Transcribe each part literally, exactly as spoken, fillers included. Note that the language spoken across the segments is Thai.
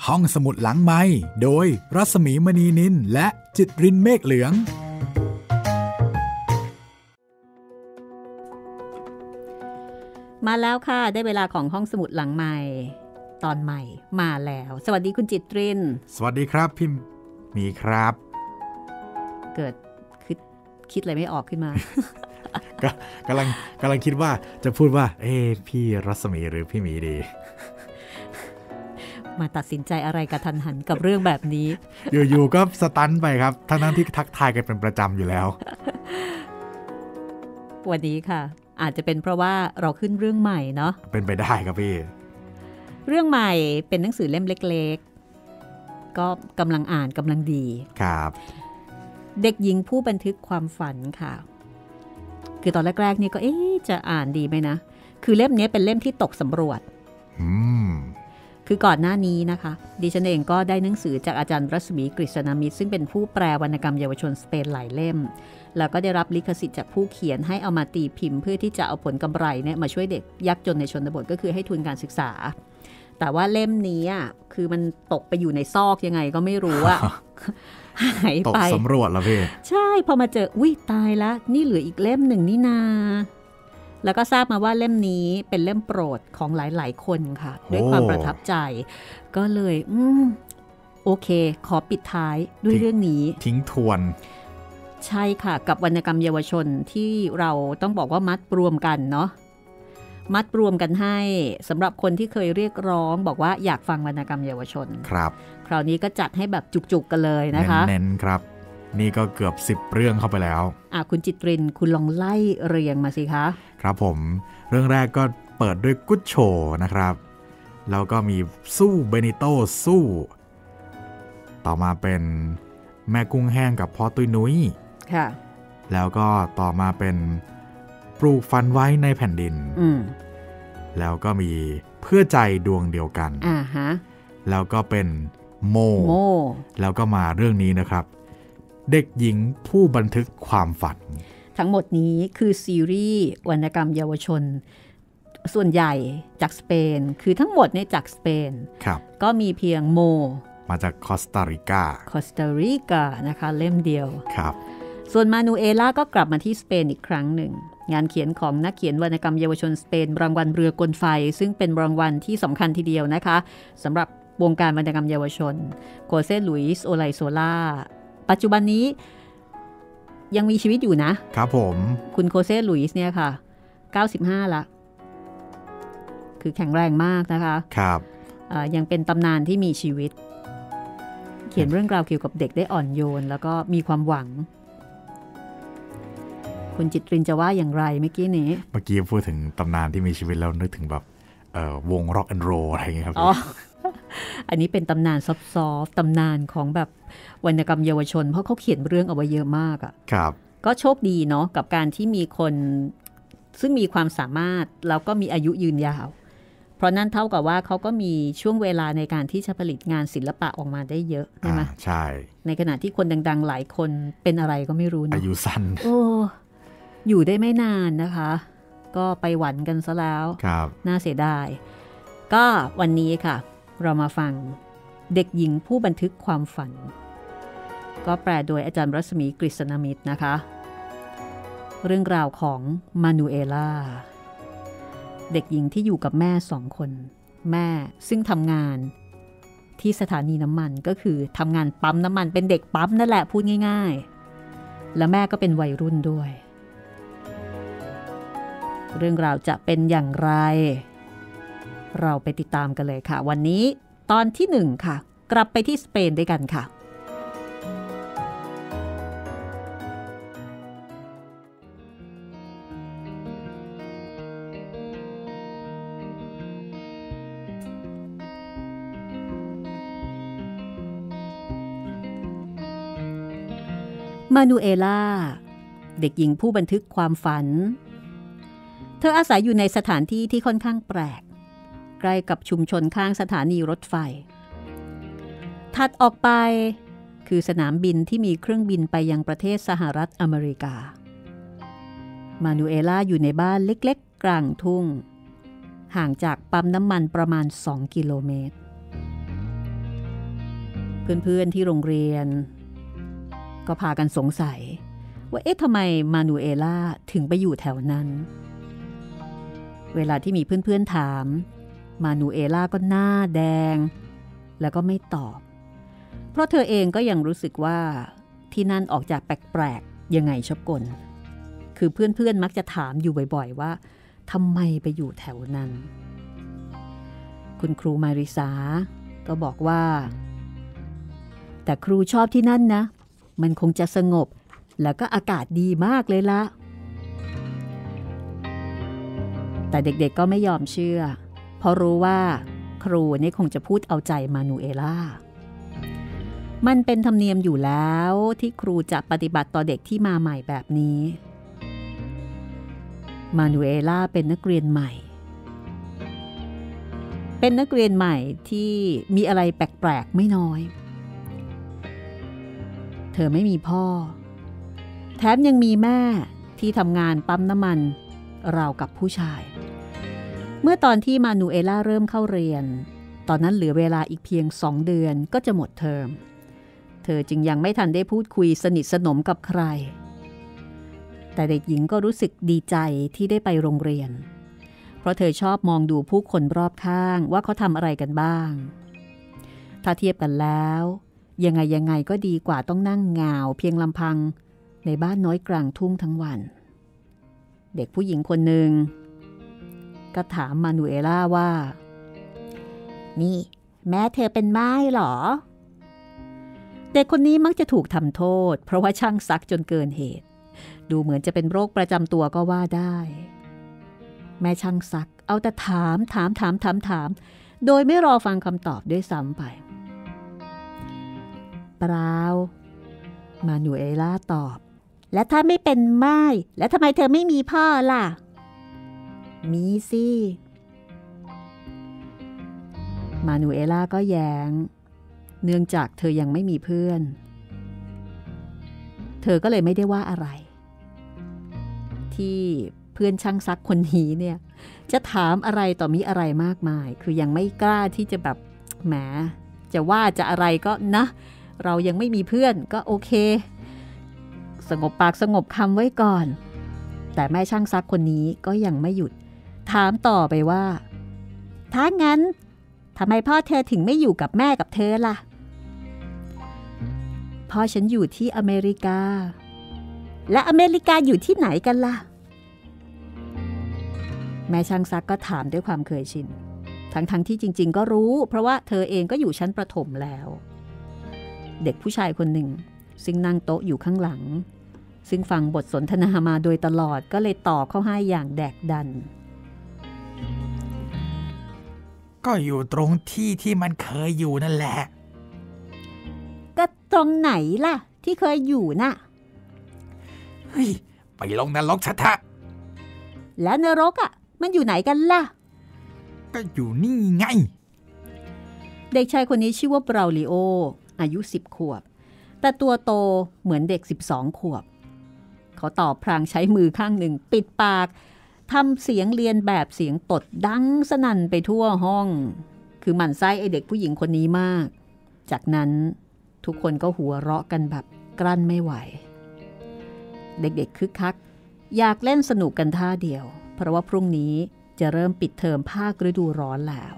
ห้องสมุดหลังไมค์โดยรัศมีมณีนินและจิตรินเมฆเหลืองมาแล้วค่ะได้เวลาของห้องสมุดหลังไมค์ตอนใหม่มาแล้วสวัสดีคุณจิตรินสวัสดีครับพี่มีครับเกิดคิดคิดอะไรไม่ออกขึ้นมาก็กำลังกำลังคิดว่าจะพูดว่าเอ๊ะพี่รัศมีหรือพี่หมีดีมาตัดสินใจอะไรกระทันหันกับเรื่องแบบนี้อยู่ๆก็สตันไปครับทั้งๆที่ทักทายกันเป็นประจำอยู่แล้ววันนี้ค่ะอาจจะเป็นเพราะว่าเราขึ้นเรื่องใหม่เนาะเป็นไปได้ครับพี่เรื่องใหม่เป็นหนังสือเล่มเล็กๆก็กำลังอ่านกำลังดีครับเด็กหญิงผู้บันทึกความฝันค่ะคือตอนแรกๆนี่ก็เอ๊ะจะอ่านดีไหมนะคือเล่มนี้เป็นเล่มที่ตกสำรวจอืมคือก่อนหน้านี้นะคะดิฉันเองก็ได้หนังสือจากอาจารย์รัศมีกฤษณมิตรซึ่งเป็นผู้แปลวรรณกรรมเยาวชนสเปนหลายเล่มแล้วก็ได้รับลิขสิทธิ์จากผู้เขียนให้เอามาตีพิมพ์เพื่อที่จะเอาผลกำไรเนี่ยมาช่วยเด็กยากจนในชนบทก็คือให้ทุนการศึกษาแต่ว่าเล่มนี้อ่ะคือมันตกไปอยู่ในซอกยังไงก็ไม่รู้อ่ะ หายไปตกสำรวจแล้วพี่ใช่พอมาเจออุ้ยตายละนี่เหลืออีกเล่มหนึ่งนี่นาแล้วก็ทราบมาว่าเล่มนี้เป็นเล่มโปรดของหลายๆคนค่ะด้วยความประทับใจก็เลยอืมโอเคขอปิดท้ายด้วยเรื่องนี้ทิ้งทวนใช่ค่ะกับวรรณกรรมเยาวชนที่เราต้องบอกว่ามัดรวมกันเนาะมัดรวมกันให้สำหรับคนที่เคยเรียกร้องบอกว่าอยากฟังวรรณกรรมเยาวชนครับคราวนี้ก็จัดให้แบบจุกๆกันเลยนะคะเน้นๆครับนี่ก็เกือบสิบเรื่องเข้าไปแล้วอ่ะคุณจิตรินคุณลองไล่เรียงมาสิคะครับผมเรื่องแรกก็เปิดด้วยกุ๊ดโชนะครับแล้วก็มีสู้เบนิโตสู้ต่อมาเป็นแม่กุ้งแห้งกับพ่อตุ้ยนุ้ยค่ะแล้วก็ต่อมาเป็นปลูกฝันไว้ในแผ่นดินอืมแล้วก็มีเพื่อใจดวงเดียวกันอ่าฮะแล้วก็เป็นโมโมแล้วก็มาเรื่องนี้นะครับเด็กหญิงผู้บันทึกความฝันทั้งหมดนี้คือซีรีส์วรรณกรรมเยาวชนส่วนใหญ่จากสเปนคือทั้งหมดเนี่ยจากสเปนครับก็มีเพียงโมมาจากคอสตาริกาคอสตาริกานะคะเล่มเดียวครับส่วนมานูเอล่าก็กลับมาที่สเปนอีกครั้งหนึ่งงานเขียนของนักเขียนวรรณกรรมเยาวชนสเปนรางวัลเรือกลไฟซึ่งเป็นรางวัลที่สำคัญทีเดียวนะคะสำหรับวงการวรรณกรรมเยาวชนโคเซลุยส์โอไลโซล่าปัจจุบันนี้ยังมีชีวิตอยู่นะครับผมคุณโคเซลุยส์เนี่ยค่ะเก้าสิบห้าละคือแข็งแรงมากนะคะครับยังเป็นตำนานที่มีชีวิตเขียนเรื่องราวเกี่ยวกับเด็กได้อ่อนโยนแล้วก็มีความหวังคุณจิตรินจะว่าอย่างไรเมื่อกี้นี้เมื่อกี้พูดถึงตำนานที่มีชีวิตแล้วนึกถึงแบบวงร็อกแอนด์โรลอะไรอย่างเงี้ยครับอ๋ออันนี้เป็นตำนานซอฟๆตำนานของแบบวรรณกรรมเยาวชนเพราะเขาเขียนเรื่องเอาไว้เยอะมากอ่ะครับก็โชคดีเนาะกับการที่มีคนซึ่งมีความสามารถแล้วก็มีอายุยืนยาวเพราะนั่นเท่ากับว่าเขาก็มีช่วงเวลาในการที่จะผลิตงานศิลปะออกมาได้เยอะใช่ไหมใช่ในขณะที่คนดังๆหลายคนเป็นอะไรก็ไม่รู้เนาะอายุสั้นโอ้อยู่ได้ไม่นานนะคะก็ไปหวันกันซะแล้วน่าเสียดายก็วันนี้ค่ะเรามาฟังเด็กหญิงผู้บันทึกความฝันก็แปลโดยอาจารย์รัศมีกฤษณมิตรนะคะเรื่องราวของมานูเอล่าเด็กหญิงที่อยู่กับแม่สองคนแม่ซึ่งทำงานที่สถานีน้ำมันก็คือทำงานปั๊มน้ำมันเป็นเด็กปั๊มนั่นแหละพูดง่ายๆและแม่ก็เป็นวัยรุ่นด้วยเรื่องราวจะเป็นอย่างไรเราไปติดตามกันเลยค่ะวันนี้ตอนที่หนึ่งค่ะกลับไปที่สเปนด้วยกันค่ะมานูเอล่าเด็กหญิงผู้บันทึกความฝันเธออาศัยอยู่ในสถานที่ที่ค่อนข้างแปลกใกล้กับชุมชนข้างสถานีรถไฟถัดออกไปคือสนามบินที่มีเครื่องบินไปยังประเทศสหรัฐอเมริกามานูเอล่าอยู่ในบ้านเล็กๆกลางทุ่งห่างจากปั๊มน้ำมันประมาณสองกิโลเมตรเพื่อนๆที่โรงเรียนก็พากันสงสัยว่าเอ๊ะทำไมมานูเอล่าถึงไปอยู่แถวนั้นเวลาที่มีเพื่อนๆถามมานูเอล่าก็หน้าแดงแล้วก็ไม่ตอบเพราะเธอเองก็ยังรู้สึกว่าที่นั่นออกจากแปลกๆยังไงชอบกลคือเพื่อนๆมักจะถามอยู่บ่อยๆว่าทำไมไปอยู่แถวนั้นคุณครูมาริสาก็บอกว่าแต่ครูชอบที่นั่นนะมันคงจะสงบแล้วก็อากาศดีมากเลยละแต่เด็กๆก็ไม่ยอมเชื่อเพราะรู้ว่าครูนี่คงจะพูดเอาใจมานูเอล่ามันเป็นธรรมเนียมอยู่แล้วที่ครูจะปฏิบัติต่อเด็กที่มาใหม่แบบนี้มานูเอล่าเป็นนักเรียนใหม่เป็นนักเรียนใหม่ที่มีอะไรแปลกๆไม่น้อยเธอไม่มีพ่อแถมยังมีแม่ที่ทำงานปั๊มน้ำมันราวกับผู้ชายเมื่อตอนที่มานูเอล่าเริ่มเข้าเรียนตอนนั้นเหลือเวลาอีกเพียงสองเดือนก็จะหมดเทอมเธอจึงยังไม่ทันได้พูดคุยสนิทสนมกับใครแต่เด็กหญิงก็รู้สึกดีใจที่ได้ไปโรงเรียนเพราะเธอชอบมองดูผู้คนรอบข้างว่าเขาทำอะไรกันบ้างถ้าเทียบกันแล้วยังไงยังไงก็ดีกว่าต้องนั่งเหงาเพียงลำพังในบ้านน้อยกลางทุ่งทั้งวันเด็กผู้หญิงคนหนึ่งก็ถามมานูเอล่าว่านี่แม่เธอเป็นไม้หรอเด็กคนนี้มักจะถูกทำโทษเพราะว่าช่างซักจนเกินเหตุดูเหมือนจะเป็นโรคประจำตัวก็ว่าได้แม่ช่างซักเอาแต่ถามถามถามถามถามโดยไม่รอฟังคำตอบด้วยซ้ำไปเปล่ามานูเอล่าตอบและถ้าไม่เป็นไม้แล้วทำไมเธอไม่มีพ่อล่ะมีสิมานูเอล่าก็แย้งเนื่องจากเธอยังไม่มีเพื่อนเธอก็เลยไม่ได้ว่าอะไรที่เพื่อนช่างซักคนนี้เนี่ยจะถามอะไรต่อมีอะไรมากมายคือยังไม่กล้าที่จะแบบแหมจะว่าจะอะไรก็นะเรายังไม่มีเพื่อนก็โอเคสงบปากสงบคำไว้ก่อนแต่แม่ช่างซักคนนี้ก็ยังไม่หยุดถามต่อไปว่าถ้างั้นทำไมพ่อเธอถึงไม่อยู่กับแม่กับเธอล่ะพ่อฉันอยู่ที่อเมริกาและอเมริกาอยู่ที่ไหนกันล่ะแม่ช่างซักก็ถามด้วยความเคยชินทั้งๆ ท, ที่จริงๆก็รู้เพราะว่าเธอเองก็อยู่ชั้นประถมแล้วเด็กผู้ชายคนหนึ่งซึ่งนั่งโต๊ะอยู่ข้างหลังซึ่งฟังบทสนทนามาโดยตลอดก็เลยตอบเข้าให้อย่างแดกดันก็อยู่ตรงที่ที่มันเคยอยู่นั่นแหละก็ตรงไหนล่ะที่เคยอยู่น่ะเฮ้ยไปลงนรกชัดทะแล้วนรกอ่ะมันอยู่ไหนกันล่ะก็อยู่นี่ไงเด็กชายคนนี้ชื่อว่าบราวลิโออายุสิบขวบแต่ตัวโตเหมือนเด็กสิบสองขวบเขาตอบพลางใช้มือข้างหนึ่งปิดปากทำเสียงเรียนแบบเสียงตดดังสนั่นไปทั่วห้องคือหมั่นไส้ไอเด็กผู้หญิงคนนี้มากจากนั้นทุกคนก็หัวเราะกันแบบกลั้นไม่ไหวเด็กๆคึกคักอยากเล่นสนุกกันท่าเดียวเพราะว่าพรุ่งนี้จะเริ่มปิดเทอมภาคฤดูร้อนแล้ว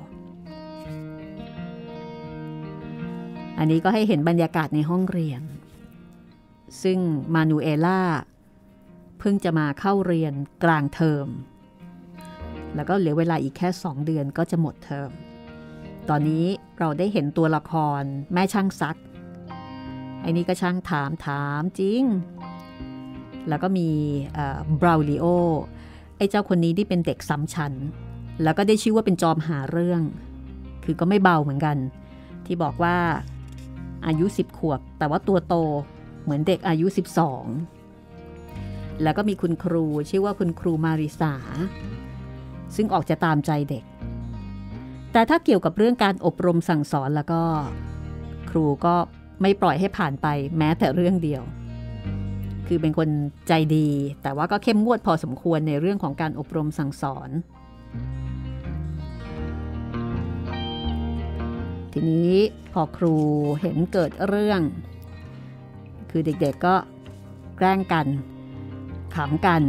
อันนี้ก็ให้เห็นบรรยากาศในห้องเรียนซึ่งมานูเอล่าเพิ่งจะมาเข้าเรียนกลางเทอมแล้วก็เหลือเวลาอีกแค่สองเดือนก็จะหมดเทอมตอนนี้เราได้เห็นตัวละครแม่ช่างซักไอ้นี่ก็ช่างถามถามจริงแล้วก็มีบราวลิโอไอ้เจ้าคนนี้ที่เป็นเด็กซ้ำชั้นแล้วก็ได้ชื่อว่าเป็นจอมหาเรื่องคือก็ไม่เบาเหมือนกันที่บอกว่าอายุสิบขวบแต่ว่าตัวโตเหมือนเด็กอายุสิบสองแล้วก็มีคุณครูชื่อว่าคุณครูมาริสาซึ่งออกจะตามใจเด็กแต่ถ้าเกี่ยวกับเรื่องการอบรมสั่งสอนแล้วก็ครูก็ไม่ปล่อยให้ผ่านไปแม้แต่เรื่องเดียวคือเป็นคนใจดีแต่ว่าก็เข้มงวดพอสมควรในเรื่องของการอบรมสั่งสอนททีนี้พอครูเห็นเกิดเรื่องคือเด็กๆก็แกล้งกันขำกัน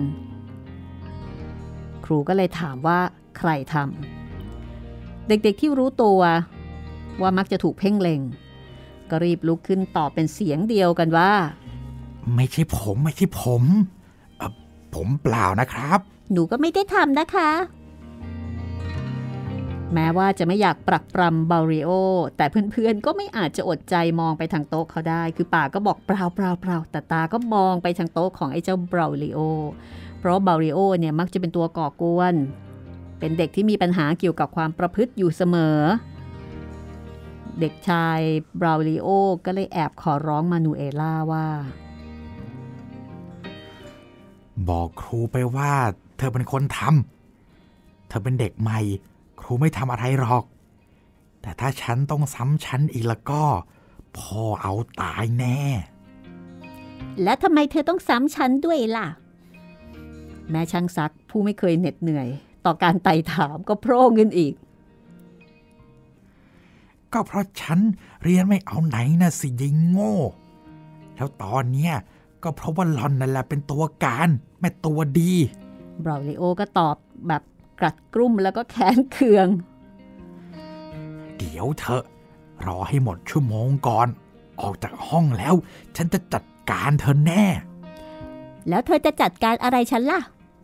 ครูก็เลยถามว่าใครทำเด็กๆที่รู้ตัวว่ามักจะถูกเพ่งเล็งก็รีบลุกขึ้นตอบเป็นเสียงเดียวกันว่าไม่ใช่ผมไม่ใช่ผมเอ่อผมเปล่านะครับหนูก็ไม่ได้ทำนะคะแม้ว่าจะไม่อยากปรักปรำเบาริโอแต่เพื่อนๆก็ไม่อาจจะอดใจมองไปทางโต๊ะเขาได้คือปากก็บอกเปล่าเปล่าเปล่าแต่ตาก็มองไปทางโต๊ะของไอ้เจ้าเบาริโอเพราะเบาริโอเนี่ยมักจะเป็นตัวก่อกวนเป็นเด็กที่มีปัญหาเกี่ยวกับความประพฤติอยู่เสมอเด็กชายเบาริโอก็เลยแอบขอร้องมานูเอล่าว่าบอกครูไปว่าเธอเป็นคนทำเธอเป็นเด็กใหม่ครูไม่ทำอะไรหรอกแต่ถ้าฉันต้องซ้ำฉันอีกแล้วก็พ่อเอาตายแน่และทำไมเธอต้องซ้ำฉันด้วยล่ะแม่ช่างซักผู้ไม่เคยเหน็ดเหนื่อยต่อการไต่ถามก็โพร่งขึ้นอีกก็เพราะฉันเรียนไม่เอาไหนนะสิยิงโง่แล้วตอนเนี้ยก็เพราะว่าหล่อนนั่นแหละเป็นตัวการแม่ตัวดีบราวลิโอก็ตอบแบบกรัดกรุ่มแล้วก็แค้นเคืองเดี๋ยวเถอะรอให้หมดชั่วโมงก่อนออกจากห้องแล้วฉันจะจัดการเธอแน่แล้วเธอจะจัดการอะไรฉันล่ะ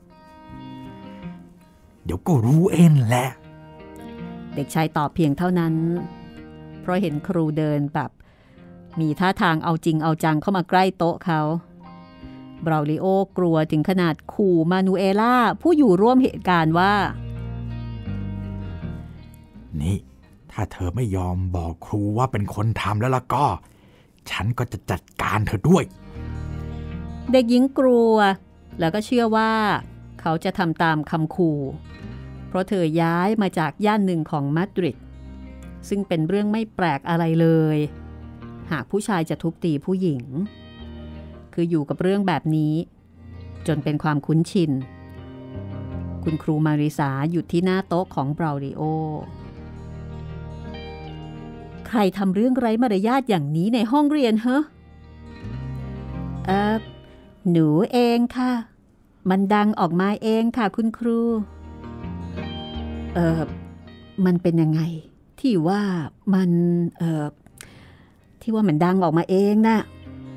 เดี๋ยวก็รู้เองแหละเด็กชายตอบเพียงเท่านั้นเพราะเห็นครูเดินแบบมีท่าทางเอาจริงเอาจังเข้ามาใกล้โต๊ะเขาบราวลิโอกลัวถึงขนาดขู่มานูเอล่าผู้อยู่ร่วมเหตุการณ์ว่านี่ถ้าเธอไม่ยอมบอกครูว่าเป็นคนทำแล้วล่ะก็ฉันก็จะจัดการเธอด้วยเด็กหญิงกลัวแล้วก็เชื่อว่าเขาจะทำตามคำขู่เพราะเธอย้ายมาจากย่านหนึ่งของมาดริดซึ่งเป็นเรื่องไม่แปลกอะไรเลยหากผู้ชายจะทุบตีผู้หญิงคืออยู่กับเรื่องแบบนี้จนเป็นความคุ้นชินคุณครูมาริสาหยุดที่หน้าโต๊ะของบราวลิโอใครทำเรื่องไร้มารยาทอย่างนี้ในห้องเรียนเหรอเออหนูเองค่ะมันดังออกมาเองค่ะคุณครูเออมันเป็นยังไงที่ว่ามันเออที่ว่ามันดังออกมาเองนะ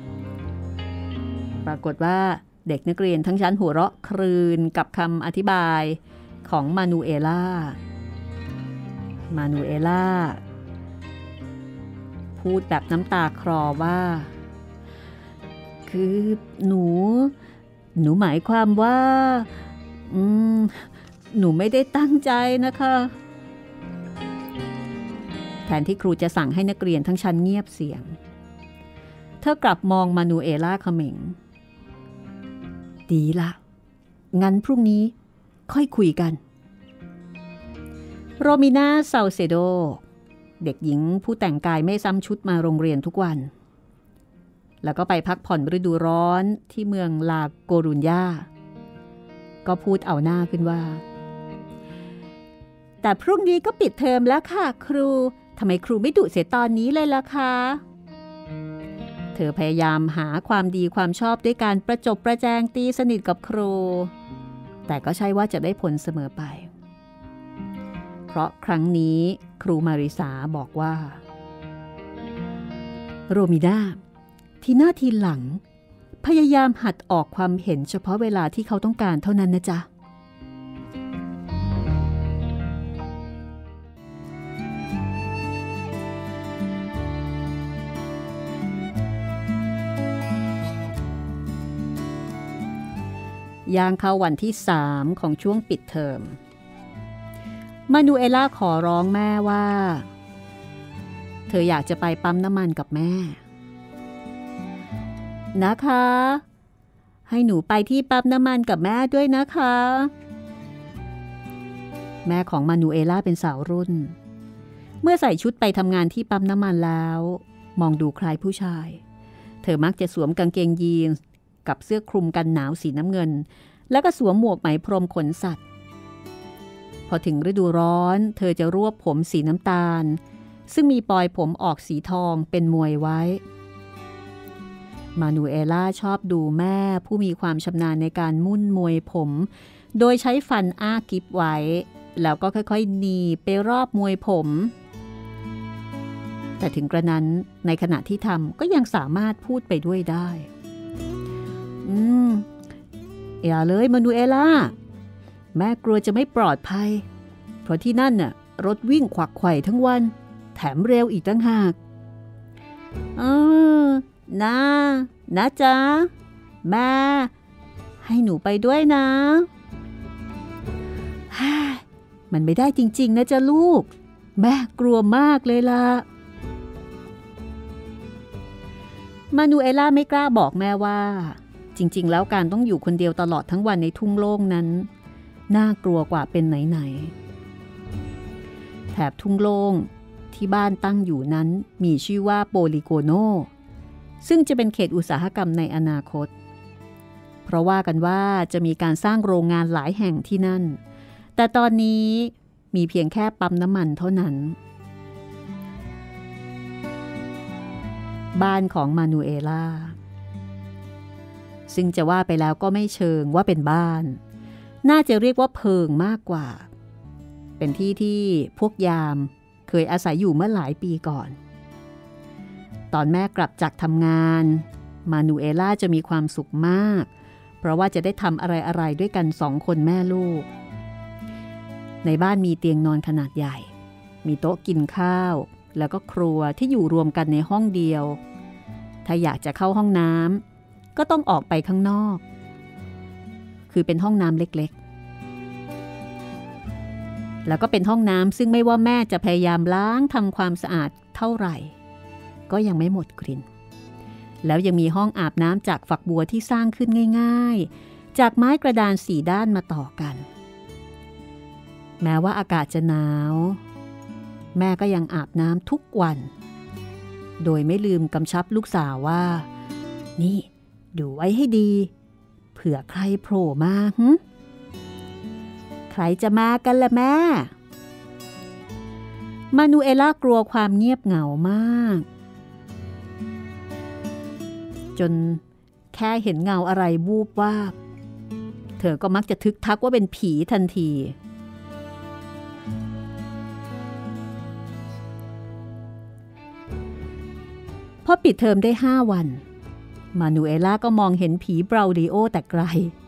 ปรากฏว่าเด็กนักเรียนทั้งชั้นหัวเราะครืนกับคำอธิบายของมานูเอล่ามานูเอล่าพูดแบบน้ำตาคลอว่าคือหนูหนูหมายความว่าอืมหนูไม่ได้ตั้งใจนะคะแทนที่ครูจะสั่งให้นักเรียนทั้งชั้นเงียบเสียงเธอกลับมองมานูเอล่าเขม็งดีละงั้นพรุ่งนี้ค่อยคุยกันโรมิน่าเซาเซโดเด็กหญิงผู้แต่งกายไม่ซ้ำชุดมาโรงเรียนทุกวันแล้วก็ไปพักผ่อนฤดูร้อนที่เมืองลาโกรุญญาก็พูดเอาหน้าขึ้นว่าแต่พรุ่งนี้ก็ปิดเทอมแล้วค่ะครูทำไมครูไม่ดุเสียตอนนี้เลยล่ะคะเธอพยายามหาความดีความชอบด้วยการประจบประแจงตีสนิทกับครูแต่ก็ใช่ว่าจะได้ผลเสมอไปเพราะครั้งนี้ครูมาริสาบอกว่าโรมิน่าทีหน้าทีหลังพยายามหัดออกความเห็นเฉพาะเวลาที่เขาต้องการเท่านั้นนะจ๊ะย่างเข้าวันที่สามของช่วงปิดเทอมมานูเอล่าขอร้องแม่ว่าเธออยากจะไปปั๊มน้ำมันกับแม่นะคะให้หนูไปที่ปั๊มน้ำมันกับแม่ด้วยนะคะแม่ของมานูเอล่าเป็นสาวรุ่นเมื่อใส่ชุดไปทำงานที่ปั๊มน้ำมันแล้วมองดูคล้ายผู้ชายเธอมักจะสวมกางเกงยีนส์กับเสื้อคลุมกันหนาวสีน้ำเงินแล้วก็สวมหมวกไหมพรมขนสัตว์พอถึงฤดูร้อนเธอจะรวบผมสีน้ำตาลซึ่งมีปลอยผมออกสีทองเป็นมวยไว้มานูเอล่าชอบดูแม่ผู้มีความชำนาญในการมุ่นมวยผมโดยใช้ฟันอ้ากิ๊บไว้แล้วก็ค่อยๆหนีไปรอบมวยผมแต่ถึงกระนั้นในขณะที่ทำก็ยังสามารถพูดไปด้วยได้อืมอย่าเลยมานูเอล่าแม่กลัวจะไม่ปลอดภัยเพราะที่นั่นน่ะรถวิ่งขวักไขว่ทั้งวันแถมเร็วอีกตั้งหากเออนะนะจ๊ะแม่ให้หนูไปด้วยนะมันไม่ได้จริงๆนะจ๊ะลูกแม่กลัวมากเลยล่ะมานูเอล่าไม่กล้าบอกแม่ว่าจริงๆแล้วการต้องอยู่คนเดียวตลอดทั้งวันในทุ่งโล่งนั้นน่ากลัวกว่าเป็นไหนๆแถบทุ่งโล่งที่บ้านตั้งอยู่นั้นมีชื่อว่าโปลิโกโนซึ่งจะเป็นเขตอุตสาหกรรมในอนาคตเพราะว่ากันว่าจะมีการสร้างโรงงานหลายแห่งที่นั่นแต่ตอนนี้มีเพียงแค่ปั๊มน้ำมันเท่านั้นบ้านของมานูเอล่าซึ่งจะว่าไปแล้วก็ไม่เชิงว่าเป็นบ้านน่าจะเรียกว่าเพิงมากกว่าเป็นที่ที่พวกยามเคยอาศัยอยู่เมื่อหลายปีก่อนตอนแม่กลับจากทำงานมานูเอล่าจะมีความสุขมากเพราะว่าจะได้ทำอะไรๆด้วยกันสองคนแม่ลูกในบ้านมีเตียงนอนขนาดใหญ่มีโต๊ะกินข้าวแล้วก็ครัวที่อยู่รวมกันในห้องเดียวถ้าอยากจะเข้าห้องน้ำก็ต้องออกไปข้างนอกคือเป็นห้องน้ำเล็กๆแล้วก็เป็นห้องน้ำซึ่งไม่ว่าแม่จะพยายามล้างทำความสะอาดเท่าไหร่ก็ยังไม่หมดกลิ่นแล้วยังมีห้องอาบน้ำจากฝักบัวที่สร้างขึ้นง่ายๆจากไม้กระดานสี่ด้านมาต่อกันแม้ว่าอากาศจะหนาวแม่ก็ยังอาบน้ำทุกวันโดยไม่ลืมกำชับลูกสาวว่านี่ดูไว้ให้ดีเผื่อใครโผล่มาหึใครจะมากันล่ะแม่มานูเอล่ากลัวความเงียบเหงามากจนแค่เห็นเงาอะไรวูบวาบเธอก็มักจะทึกทักว่าเป็นผีทันทีพอปิดเทอมได้ห้าวันมานูเอล่าก็มองเห็นผีบราวลิโอแต่ไกล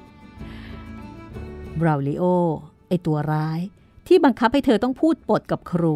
บราวลิโอไอตัวร้ายที่บังคับให้เธอต้องพูดปดกับครู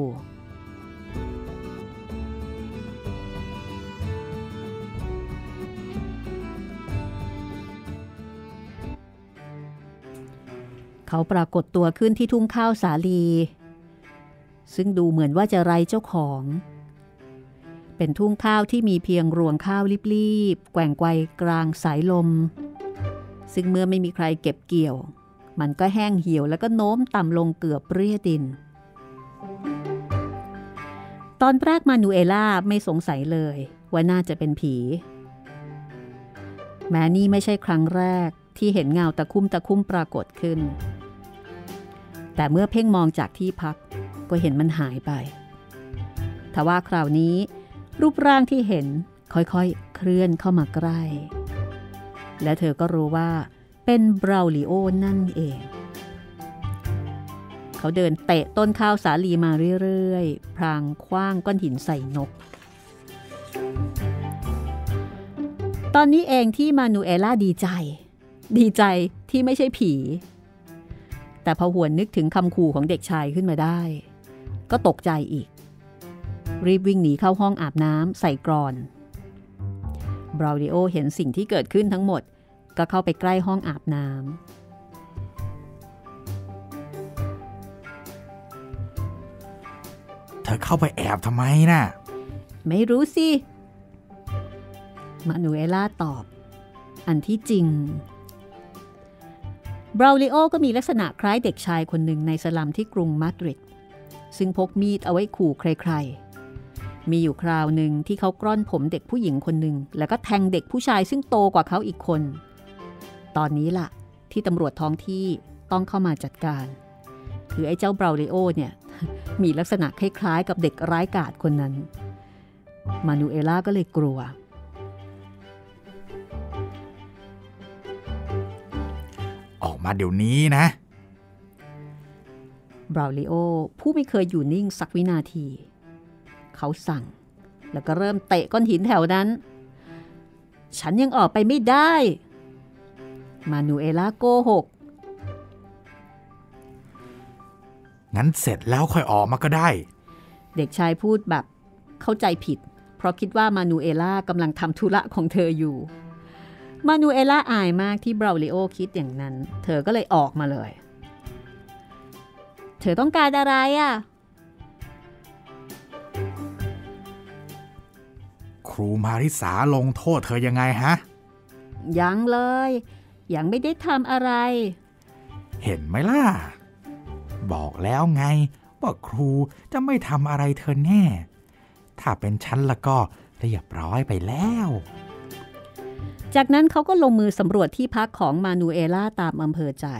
เขาปรากฏตัวขึ้นที่ทุ่งข้าวสาลีซึ่งดูเหมือนว่าจะไร้เจ้าของเป็นทุ่งข้าวที่มีเพียงรวงข้าวรีบๆแกว่งไกวกลางสายลมซึ่งเมื่อไม่มีใครเก็บเกี่ยวมันก็แห้งเหี่ยวแล้วก็โน้มต่ำลงเกือบเปรี้ยดินตอนแรกมานูเอล่าไม่สงสัยเลยว่าน่าจะเป็นผีแม้นี่ไม่ใช่ครั้งแรกที่เห็นเงาตะคุ่มตะคุ่มปรากฏขึ้นแต่เมื่อเพ่งมองจากที่พักก็เห็นมันหายไปทว่าคราวนี้รูปร่างที่เห็นค่อยๆเคลื่อนเข้ามาใกล้และเธอก็รู้ว่าเป็นบราวลิโอนั่นเองเขาเดินเตะต้นข้าวสาลีมาเรื่อยๆพลางคว้างก้อนหินใส่นกตอนนี้เองที่มานูเอล่าดีใจดีใจที่ไม่ใช่ผีแต่พอหวนนึกถึงคำขู่ของเด็กชายขึ้นมาได้ก็ตกใจอีกรีบวิ่งหนีเข้าห้องอาบน้ำใส่กรอนบราวลิโอเห็นสิ่งที่เกิดขึ้นทั้งหมดก็เข้าไปใกล้ห้องอาบน้ำเธอเข้าไปแอบทำไมน่ะไม่รู้สิมานูเอล่าตอบอันที่จริงบราวลิโอก็มีลักษณะคล้ายเด็กชายคนหนึ่งในสลัมที่กรุงมาดริดซึ่งพกมีดเอาไว้ขู่ใครๆมีอยู่คราวหนึ่งที่เขากล้อนผมเด็กผู้หญิงคนหนึ่งแล้วก็แทงเด็กผู้ชายซึ่งโตกว่าเขาอีกคนตอนนี้ล่ะที่ตำรวจท้องที่ต้องเข้ามาจัดการคือไอ้เจ้าบราวลิโอเนี่ยทมีลักษณะคล้ายๆกับเด็กร้ายกาจคนนั้นมานูเอล่าก็เลยกลัวออกมาเดี๋ยวนี้นะบราวลิโอผู้ไม่เคยอยู่นิ่งสักวินาทีเขาสั่งแล้วก็เริ่มเตะก้อนหินแถวนั้นฉันยังออกไปไม่ได้มานูเอล่าโกหกงั้นเสร็จแล้วค่อยออกมาก็ได้เด็กชายพูดแบบเข้าใจผิดเพราะคิดว่ามานูเอล่ากำลังทำธุระของเธออยู่มานูเอล่าอายมากที่บราวลิโอคิดอย่างนั้นเธอก็เลยออกมาเลยเธอต้องการอะไรอ่ะครูมาริสาลงโทษเธอยังไงฮะยังเลยยังไม่ได้ทำอะไรเห็นไหมล่ะบอกแล้วไงว่าครูจะไม่ทำอะไรเธอแน่ถ้าเป็นฉันละก็เรียบร้อยไปแล้วจากนั้นเขาก็ลงมือสำรวจที่พักของมานูเอล่าตามอำเภอใจ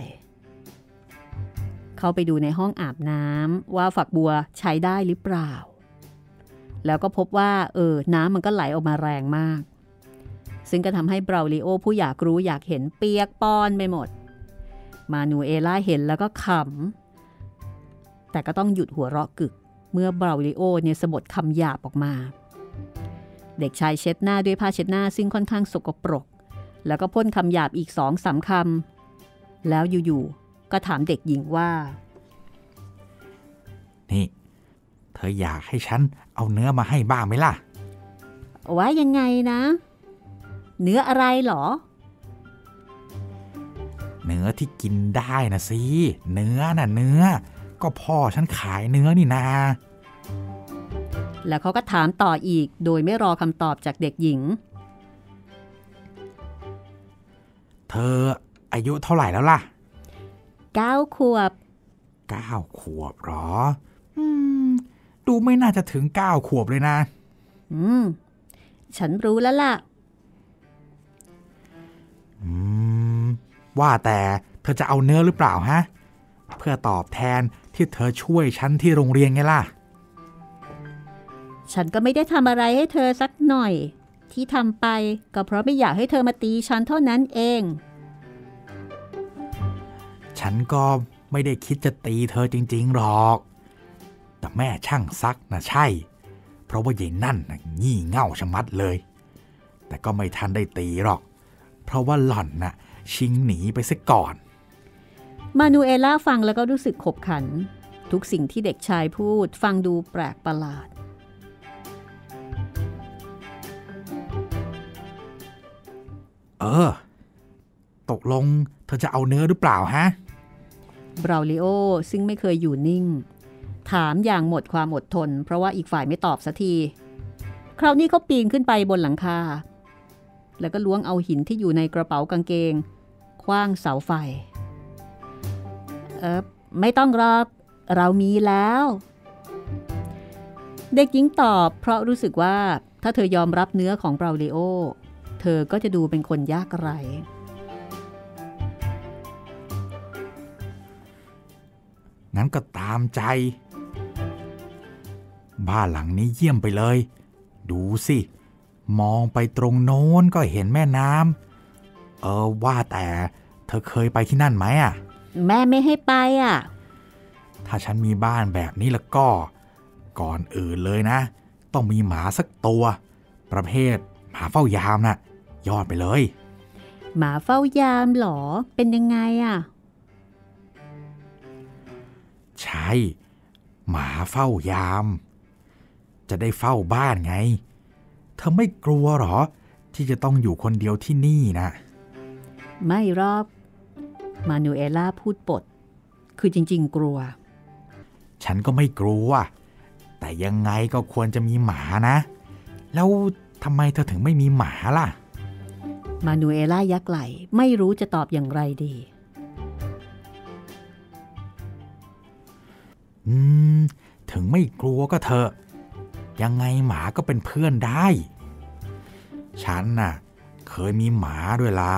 เขาไปดูในห้องอาบน้ำว่าฝักบัวใช้ได้หรือเปล่าแล้วก็พบว่าเออน้ำมันก็ไหลออกมาแรงมากซึ่งก็ทำให้บราวลิโอผู้อยากรู้อยากเห็นเปียกปอนไปหมดมานูเอล่าเห็นแล้วก็ขำแต่ก็ต้องหยุดหัวเราะกึกเมื่อบราวลิโอเนี่ยสะบัดคำหยาบออกมาเด็กชายเช็ดหน้าด้วยผ้าเช็ดหน้าซึ่งค่อนข้างสกปรกแล้วก็พ่นคำหยาบอีกสองสามคำแล้วอยู่ๆก็ถามเด็กหญิงว่านี่เธออยากให้ฉันเอาเนื้อมาให้บ้างไหมล่ะว่ายังไงนะเนื้ออะไรหรอเนื้อที่กินได้นะสิเนื้อน่ะเนื้อก็พ่อฉันขายเนื้อนี่นาแล้วเขาก็ถามต่ออีกโดยไม่รอคำตอบจากเด็กหญิงเธออายุเท่าไหร่แล้วล่ะเก้าขวบเก้าขวบหรออืมดูไม่น่าจะถึงเก้าขวบเลยนะอืมฉันรู้แล้วล่ะอืมว่าแต่เธอจะเอาเนื้อหรือเปล่าฮะเพื่อตอบแทนที่เธอช่วยฉันที่โรงเรียนไงล่ะฉันก็ไม่ได้ทำอะไรให้เธอสักหน่อยที่ทำไปก็เพราะไม่อยากให้เธอมาตีฉันเท่านั้นเองฉันก็ไม่ได้คิดจะตีเธอจริงๆหรอกแต่แม่ช่างซักนะใช่เพราะว่าใหญ่นั่นนะงี่เง่าชะมัดเลยแต่ก็ไม่ทันได้ตีหรอกเพราะว่าหล่อนน่ะชิงหนีไปซะก่อนมานูเอล่าฟังแล้วก็รู้สึกขบขันทุกสิ่งที่เด็กชายพูดฟังดูแปลกประหลาดเออตกลงเธอจะเอาเนื้อหรือเปล่าฮะบราวลิโอซึ่งไม่เคยอยู่นิ่งถามอย่างหมดความอดทนเพราะว่าอีกฝ่ายไม่ตอบสักทีคราวนี้เขาปีนขึ้นไปบนหลังคาแล้วก็ล้วงเอาหินที่อยู่ในกระเป๋ากางเกงขว้างเสาไฟเออไม่ต้องรอเรามีแล้วเด็กหญิงตอบเพราะรู้สึกว่าถ้าเธอยอมรับเนื้อของบราวลิโอเธอก็จะดูเป็นคนยากไร้งั้นก็ตามใจบ้านหลังนี้เยี่ยมไปเลยดูสิมองไปตรงโน้นก็เห็นแม่น้ำเออว่าแต่เธอเคยไปที่นั่นไหมอ่ะแม่ไม่ให้ไปอ่ะถ้าฉันมีบ้านแบบนี้แล้วก็ก่อนอื่นเลยนะต้องมีหมาสักตัวประเภทหมาเฝ้ายามน่ะยอดไปเลยหมาเฝ้ายามหรอเป็นยังไงอ่ะใช่หมาเฝ้ายามจะได้เฝ้าบ้านไงเธอไม่กลัวหรอที่จะต้องอยู่คนเดียวที่นี่นะไม่หรอกมานูเอล่าพูดปดคือจริงๆกลัวฉันก็ไม่กลัวแต่ยังไงก็ควรจะมีหมานะแล้วทำไมเธอถึงไม่มีหมาล่ะมานูเอล่ายักไหล่ไม่รู้จะตอบอย่างไรดีอืมถึงไม่กลัวก็เถอะยังไงหมาก็เป็นเพื่อนได้ฉันน่ะเคยมีหมาด้วยละ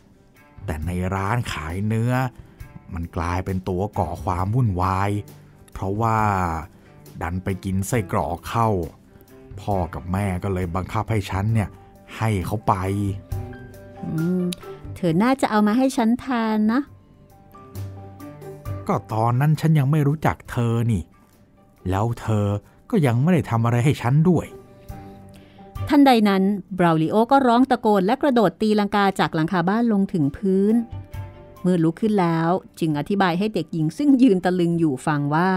แต่ในร้านขายเนื้อมันกลายเป็นตัวก่อความวุ่นวายเพเพราะว่าดันไปกินไส้กรอกเข้าพ่อกับแม่ก็เลยบังคับให้ฉันเนี่ยให้เขาไปอืมเธอน่าจะเอามาให้ฉันทานนะก็ตอนนั้นฉันยังไม่รู้จักเธอนี่แล้วเธอก็ยังไม่ได้ทำอะไรให้ฉันด้วยทันใดนั้นบราวลิโอก็ร้องตะโกนและกระโดดตีลังกาจากหลังคาบ้านลงถึงพื้นเมื่อลุกขึ้นแล้วจึงอธิบายให้เด็กหญิงซึ่งยืนตะลึงอยู่ฟังว่า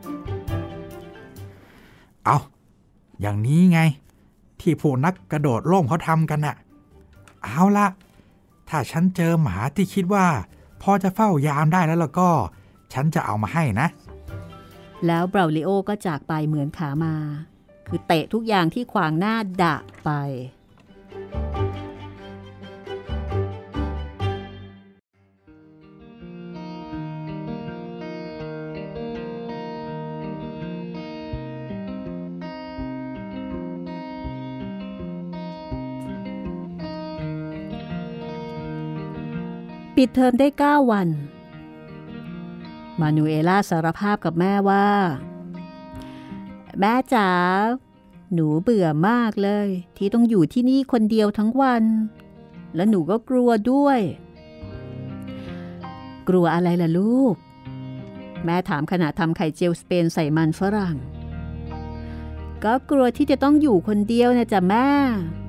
เอาอย่างนี้ไงที่พวกนักกระโดดร่มเขาทำกันน่ะเอาละถ้าฉันเจอหมาที่คิดว่าพอจะเฝ้ายามได้แล้วล่ะก็ฉันจะเอามาให้นะแล้วบราวลิโอก็จากไปเหมือนขามาคือเตะทุกอย่างที่ขวางหน้าดะไปปิดเทอมได้เก้าวันมานูเอล่าสารภาพกับแม่ว่าแม่จ๋าหนูเบื่อมากเลยที่ต้องอยู่ที่นี่คนเดียวทั้งวันและหนูก็กลัวด้วยกลัวอะไรล่ะลูกแม่ถามขณะทำไข่เจียวสเปนใส่มันฝรั่งก็กลัวที่จะต้องอยู่คนเดียวนะจ๊ะแม่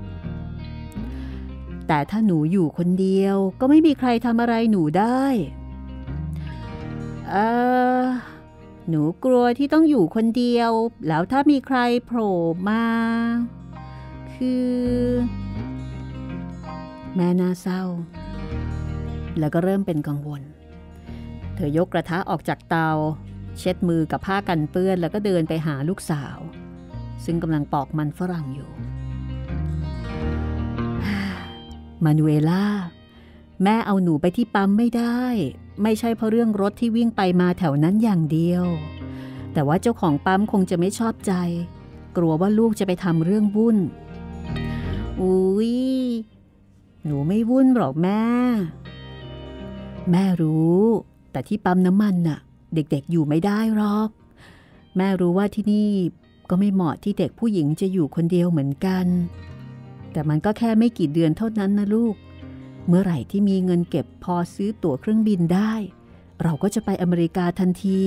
แต่ถ้าหนูอยู่คนเดียวก็ไม่มีใครทำอะไรหนูได้เออหนูกลัวที่ต้องอยู่คนเดียวแล้วถ้ามีใครโผล่มาคือแม่น่าเศร้าแล้วก็เริ่มเป็นกังวลเธอยกกระทะออกจากเตาเช็ดมือกับผ้ากันเปื้อนแล้วก็เดินไปหาลูกสาวซึ่งกำลังปอกมันฝรั่งอยู่มานูเอล่าแม่เอาหนูไปที่ปั๊มไม่ได้ไม่ใช่เพราะเรื่องรถที่วิ่งไปมาแถวนั้นอย่างเดียวแต่ว่าเจ้าของปั๊มคงจะไม่ชอบใจกลัวว่าลูกจะไปทำเรื่องวุ่นอุ๊ยหนูไม่วุ่นหรอกแม่แม่รู้แต่ที่ปั๊มน้ำมันน่ะเด็กๆอยู่ไม่ได้หรอกแม่รู้ว่าที่นี่ก็ไม่เหมาะที่เด็กผู้หญิงจะอยู่คนเดียวเหมือนกันแต่มันก็แค่ไม่กี่เดือนเท่านั้นนะลูกเมื่อไหร่ที่มีเงินเก็บพอซื้อตั๋วเครื่องบินได้เราก็จะไปอเมริกาทันที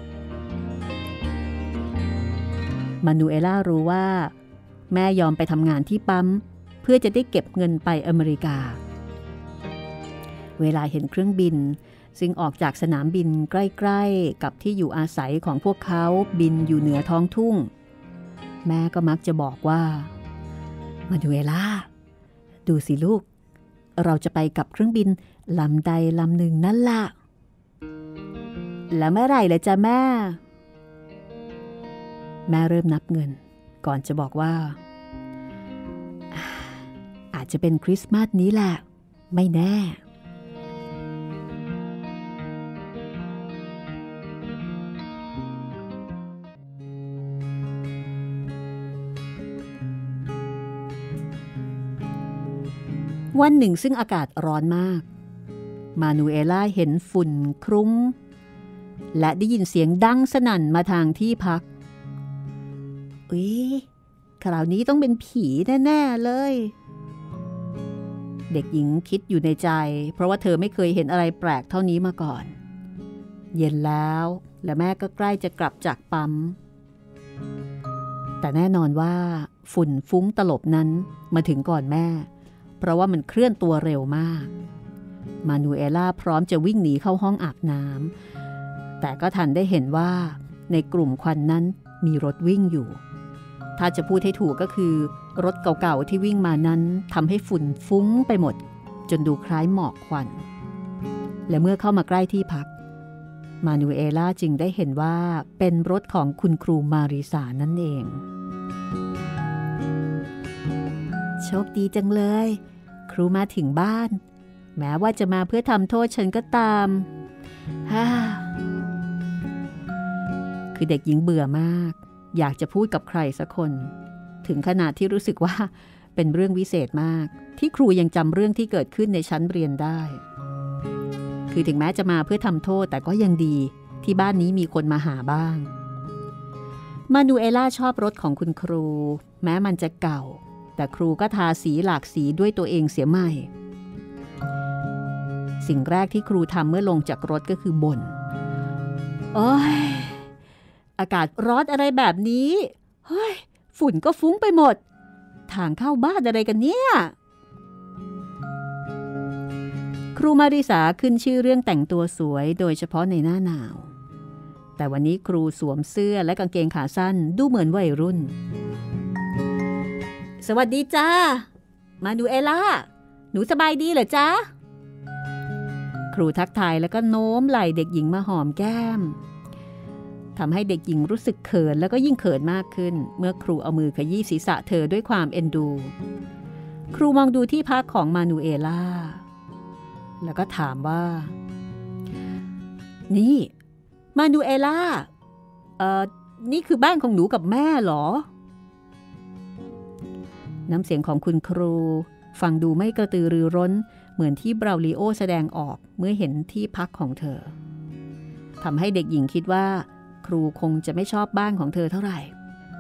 มานูเอล่ารู้ว่าแม่ยอมไปทำงานที่ปั๊มเพื่อจะได้เก็บเงินไปอเมริกาเวลาเห็นเครื่องบินซึ่งออกจากสนามบินใกล้ๆกับที่อยู่อาศัยของพวกเขาบินอยู่เหนือท้องทุ่งแม่ก็มักจะบอกว่ามานูเอล่าดูสิลูกเราจะไปกับเครื่องบินลำใดลำหนึ่งนั่นล่ะแล้วเมื่อไหร่ล่ะจ๊ะแม่แม่เริ่มนับเงินก่อนจะบอกว่าอาจจะเป็นคริสต์มาสนี้แหละไม่แน่วันหนึ่งซึ่งอากาศร้อนมากมานูเอล่าเห็นฝุ่นคลุ้งและได้ยินเสียงดังสนั่นมาทางที่พักอุ๊ยคราวนี้ต้องเป็นผีแน่ๆเลยเด็กหญิงคิดอยู่ในใจเพราะว่าเธอไม่เคยเห็นอะไรแปลกเท่านี้มาก่อนเย็นแล้วและแม่ก็ใกล้จะกลับจากปั๊มแต่แน่นอนว่าฝุ่นฟุ้งตลบนั้นมาถึงก่อนแม่เพราะว่ามันเคลื่อนตัวเร็วมากมานูเอล่าพร้อมจะวิ่งหนีเข้าห้องอาบน้ำแต่ก็ทันได้เห็นว่าในกลุ่มควันนั้นมีรถวิ่งอยู่ถ้าจะพูดให้ถูกก็คือรถเก่าๆที่วิ่งมานั้นทำให้ฝุ่นฟุ้งไปหมดจนดูคล้ายหมอกควันและเมื่อเข้ามาใกล้ที่พักมานูเอล่าจึงได้เห็นว่าเป็นรถของคุณครูมาริสานั่นเองโชคดีจังเลยครูมาถึงบ้านแม้ว่าจะมาเพื่อทำโทษฉันก็ตามฮ่าคือเด็กหญิงเบื่อมากอยากจะพูดกับใครสักคนถึงขนาดที่รู้สึกว่าเป็นเรื่องวิเศษมากที่ครูยังจำเรื่องที่เกิดขึ้นในชั้นเรียนได้คือถึงแม้จะมาเพื่อทำโทษแต่ก็ยังดีที่บ้านนี้มีคนมาหาบ้างมานูเอล่าชอบรถของคุณครูแม้มันจะเก่าแต่ครูก็ทาสีหลากสีด้วยตัวเองเสียใหม่สิ่งแรกที่ครูทำเมื่อลงจากรถก็คือบ่นโอ้ยอากาศร้อนอะไรแบบนี้เฮ้ยฝุ่นก็ฟุ้งไปหมดทางเข้าบ้านอะไรกันเนี่ยครูมาริสาขึ้นชื่อเรื่องแต่งตัวสวยโดยเฉพาะในหน้าหนาวแต่วันนี้ครูสวมเสื้อและกางเกงขาสั้นดูเหมือนวัยรุ่นสวัสดีจ้ามานูเอล่าหนูสบายดีเหรอจ๊ะครูทักทายแล้วก็โน้มไหล่เด็กหญิงมาหอมแก้มทำให้เด็กหญิงรู้สึกเขินแล้วก็ยิ่งเขินมากขึ้นเมื่อครูเอามือขยี้ศีรษะเธอด้วยความเอ็นดูครูมองดูที่พักของมานูเอล่าแล้วก็ถามว่านี่มานูเอล่าเอ่อนี่คือบ้านของหนูกับแม่เหรอน้ำเสียงของคุณครูฟังดูไม่กระตือรือร้นเหมือนที่บราวลีโอแสดงออกเมื่อเห็นที่พักของเธอทำให้เด็กหญิงคิดว่าครูคงจะไม่ชอบบ้านของเธอเท่าไหร่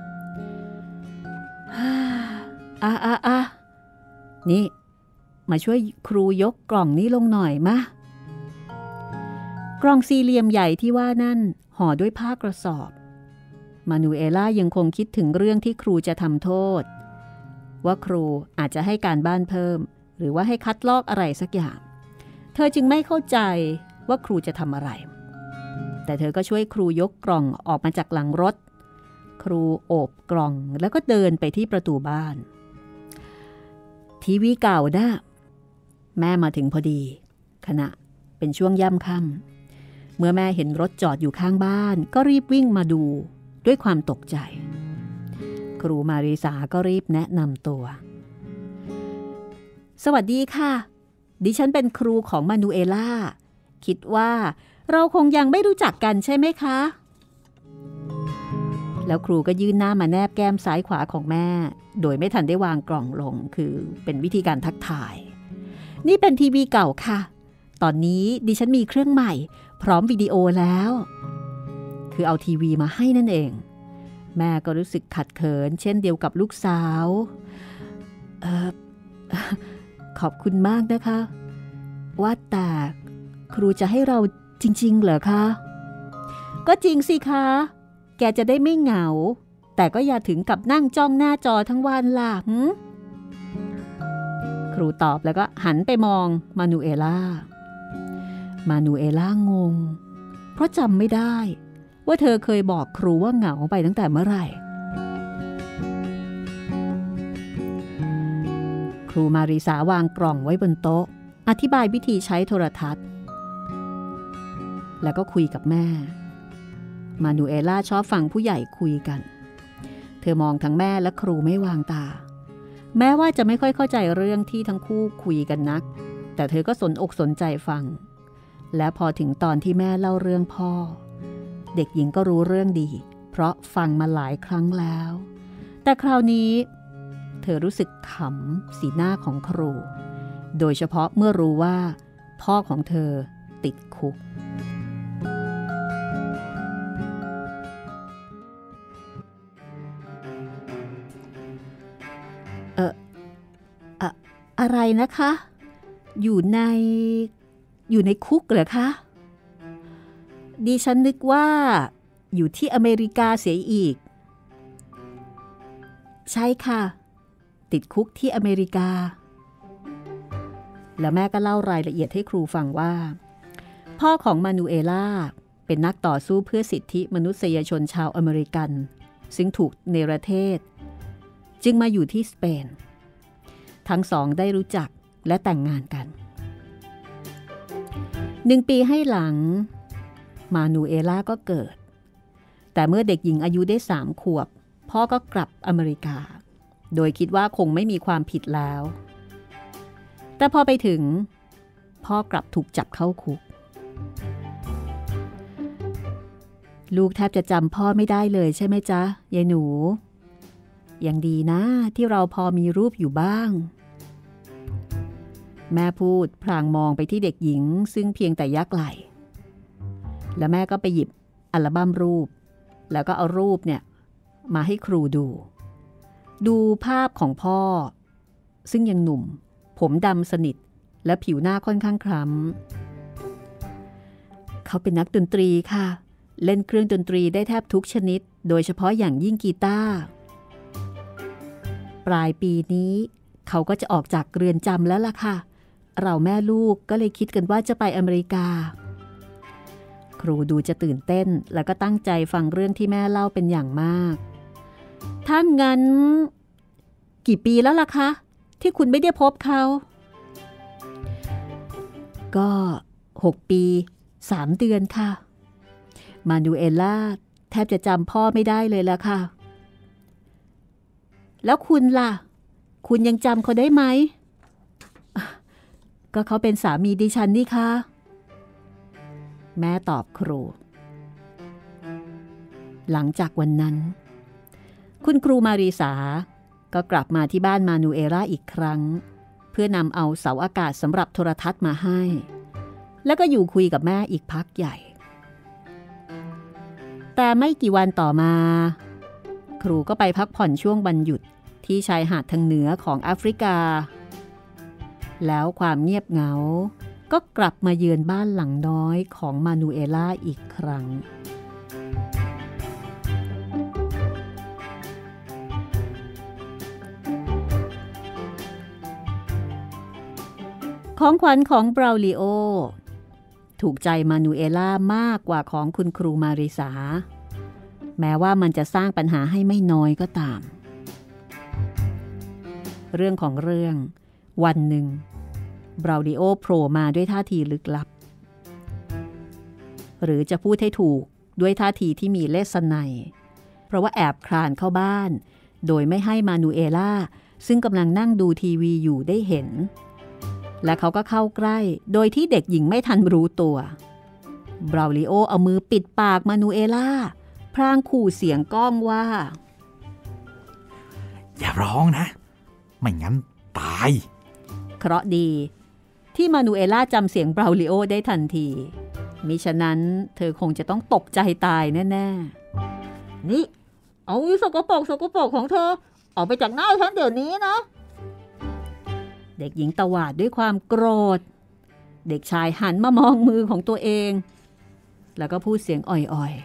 อ่ะอ่ะอ่ะนี่มาช่วยครูยกกล่องนี้ลงหน่อยมากล่องสี่เหลี่ยมใหญ่ที่ว่านั่นห่อด้วยผ้ากระสอบมานูเอล่ายังคงคิดถึงเรื่องที่ครูจะทำโทษว่าครูอาจจะให้การบ้านเพิ่มหรือว่าให้คัดลอกอะไรสักอย่างเธอจึงไม่เข้าใจว่าครูจะทำอะไรแต่เธอก็ช่วยครูยกกล่องออกมาจากหลังรถครูโอบกล่องแล้วก็เดินไปที่ประตูบ้านทีวีเก่านะแม่มาถึงพอดีขณะเป็นช่วงย่ำค่ำเมื่อแม่เห็นรถจอดอยู่ข้างบ้านก็รีบวิ่งมาดูด้วยความตกใจครูมาริสาก็รีบแนะนำตัวสวัสดีค่ะดิฉันเป็นครูของมานูเอล่าคิดว่าเราคงยังไม่รู้จักกันใช่ไหมคะแล้วครูก็ยื่นหน้ามาแนบแก้มซ้ายขวาของแม่โดยไม่ทันได้วางกล่องลงคือเป็นวิธีการทักทายนี่เป็นทีวีเก่าค่ะตอนนี้ดิฉันมีเครื่องใหม่พร้อมวิดีโอแล้วคือเอาทีวีมาให้นั่นเองแม่ก็รู้สึกขัดเขินเช่นเดียวกับลูกสาวเอ่อขอบคุณมากนะคะว่าแต่ครูจะให้เราจริงๆเหรอคะก็จริงสิคะแกจะได้ไม่เหงาแต่ก็อย่าถึงกับนั่งจ้องหน้าจอทั้งวันล่ะครูตอบแล้วก็หันไปมองมานูเอล่ามานูเอล่างงเพราะจำไม่ได้ว่าเธอเคยบอกครูว่าเหงาไปตั้งแต่เมื่อไหร่ครูมาริสาวางกล่องไว้บนโต๊ะอธิบายวิธีใช้โทรทัศน์แล้วก็คุยกับแม่มานูเอล่าชอบฟังผู้ใหญ่คุยกันเธอมองทั้งแม่และครูไม่วางตาแม้ว่าจะไม่ค่อยเข้าใจเรื่องที่ทั้งคู่คุยกันนักแต่เธอก็สนอกสนใจฟังและพอถึงตอนที่แม่เล่าเรื่องพ่อเด็กหญิงก็รู้เรื่องดีเพราะฟังมาหลายครั้งแล้วแต่คราวนี้เธอรู้สึกขำสีหน้าของครูโดยเฉพาะเมื่อรู้ว่าพ่อของเธอติดคุกเอออะอะไรนะคะอยู่ในอยู่ในคุกเหรอคะดิฉันนึกว่าอยู่ที่อเมริกาเสียอีกใช่ค่ะติดคุกที่อเมริกาแล้วแม่ก็เล่ารายละเอียดให้ครูฟังว่าพ่อของมานูเอล่าเป็นนักต่อสู้เพื่อสิทธิมนุษยชนชาวอเมริกันซึ่งถูกเนรเทศจึงมาอยู่ที่สเปนทั้งสองได้รู้จักและแต่งงานกันหนึ่งปีให้หลังมานูเอล่าก็เกิดแต่เมื่อเด็กหญิงอายุได้สามขวบพ่อก็กลับอเมริกาโดยคิดว่าคงไม่มีความผิดแล้วแต่พอไปถึงพ่อกลับถูกจับเข้าคุกลูกแทบจะจำพ่อไม่ได้เลยใช่ไหมจ๊ะยายหนูยังดีนะที่เราพอมีรูปอยู่บ้างแม่พูดพลางมองไปที่เด็กหญิงซึ่งเพียงแต่ยักไหล่แล้วแม่ก็ไปหยิบอัลบั้มรูปแล้วก็เอารูปเนี่ยมาให้ครูดูดูภาพของพ่อซึ่งยังหนุ่มผมดำสนิทและผิวหน้าค่อนข้างคล้ำเขาเป็นนักดนตรีค่ะเล่นเครื่องดนตรีได้แทบทุกชนิดโดยเฉพาะอย่างยิ่งกีตาร์ปลายปีนี้เขาก็จะออกจากเรือนจำแล้วล่ะค่ะเราแม่ลูกก็เลยคิดกันว่าจะไปอเมริกาครูดูจะตื่นเต้นแล้วก็ตั้งใจฟังเรื่องที่แม่เล่าเป็นอย่างมากถ้างั้นกี่ปีแล้วล่ะคะที่คุณไม่ได้พบเขาก็หกปีสามเดือนค่ะมานูเอล่าแทบจะจำพ่อไม่ได้เลยล่ะค่ะแล้วคุณล่ะคุณยังจำเขาได้ไหมก็เขาเป็นสามีดิฉันนี่ค่ะแม่ตอบครูหลังจากวันนั้นคุณครูมาริสาก็กลับมาที่บ้านมานูเอล่าอีกครั้งเพื่อนำเอาเสาอากาศสำหรับโทรทัศน์มาให้แล้วก็อยู่คุยกับแม่อีกพักใหญ่แต่ไม่กี่วันต่อมาครูก็ไปพักผ่อนช่วงวันหยุดที่ชายหาดทางเหนือของแอฟริกาแล้วความเงียบเหงาก็กลับมาเยือนบ้านหลังน้อยของมานูเอล่าอีกครั้งของขวัญของบราวลิโอถูกใจมานูเอล่ามากกว่าของคุณครูมาริสาแม้ว่ามันจะสร้างปัญหาให้ไม่น้อยก็ตามเรื่องของเรื่องวันหนึ่งบราวลิโอโผล่มาด้วยท่าทีลึกลับหรือจะพูดให้ถูกด้วยท่าทีที่มีเลสไนเพราะว่าแอบคลานเข้าบ้านโดยไม่ให้มานูเอล่าซึ่งกำลังนั่งดูทีวีอยู่ได้เห็นและเขาก็เข้าใกล้โดยที่เด็กหญิงไม่ทันรู้ตัวบราวลิโอเอามือปิดปากมานูเอล่าพลางขู่เสียงก้องว่าอย่าร้องนะไม่งั้นตายเคราะห์ดีที่มานูเอล่าจำเสียงบราวลิโอได้ทันทีมิฉะนั้นเธอคงจะต้องตกใจตายแน่ๆนี่เอาอีสกปรกสกปรกของเธอออกไปจากหน้าฉันเดี๋ยวนี้นะเด็กหญิงตวาดด้วยความโกรธเด็กชายหันมามองมือของตัวเองแล้วก็พูดเสียงอ่อย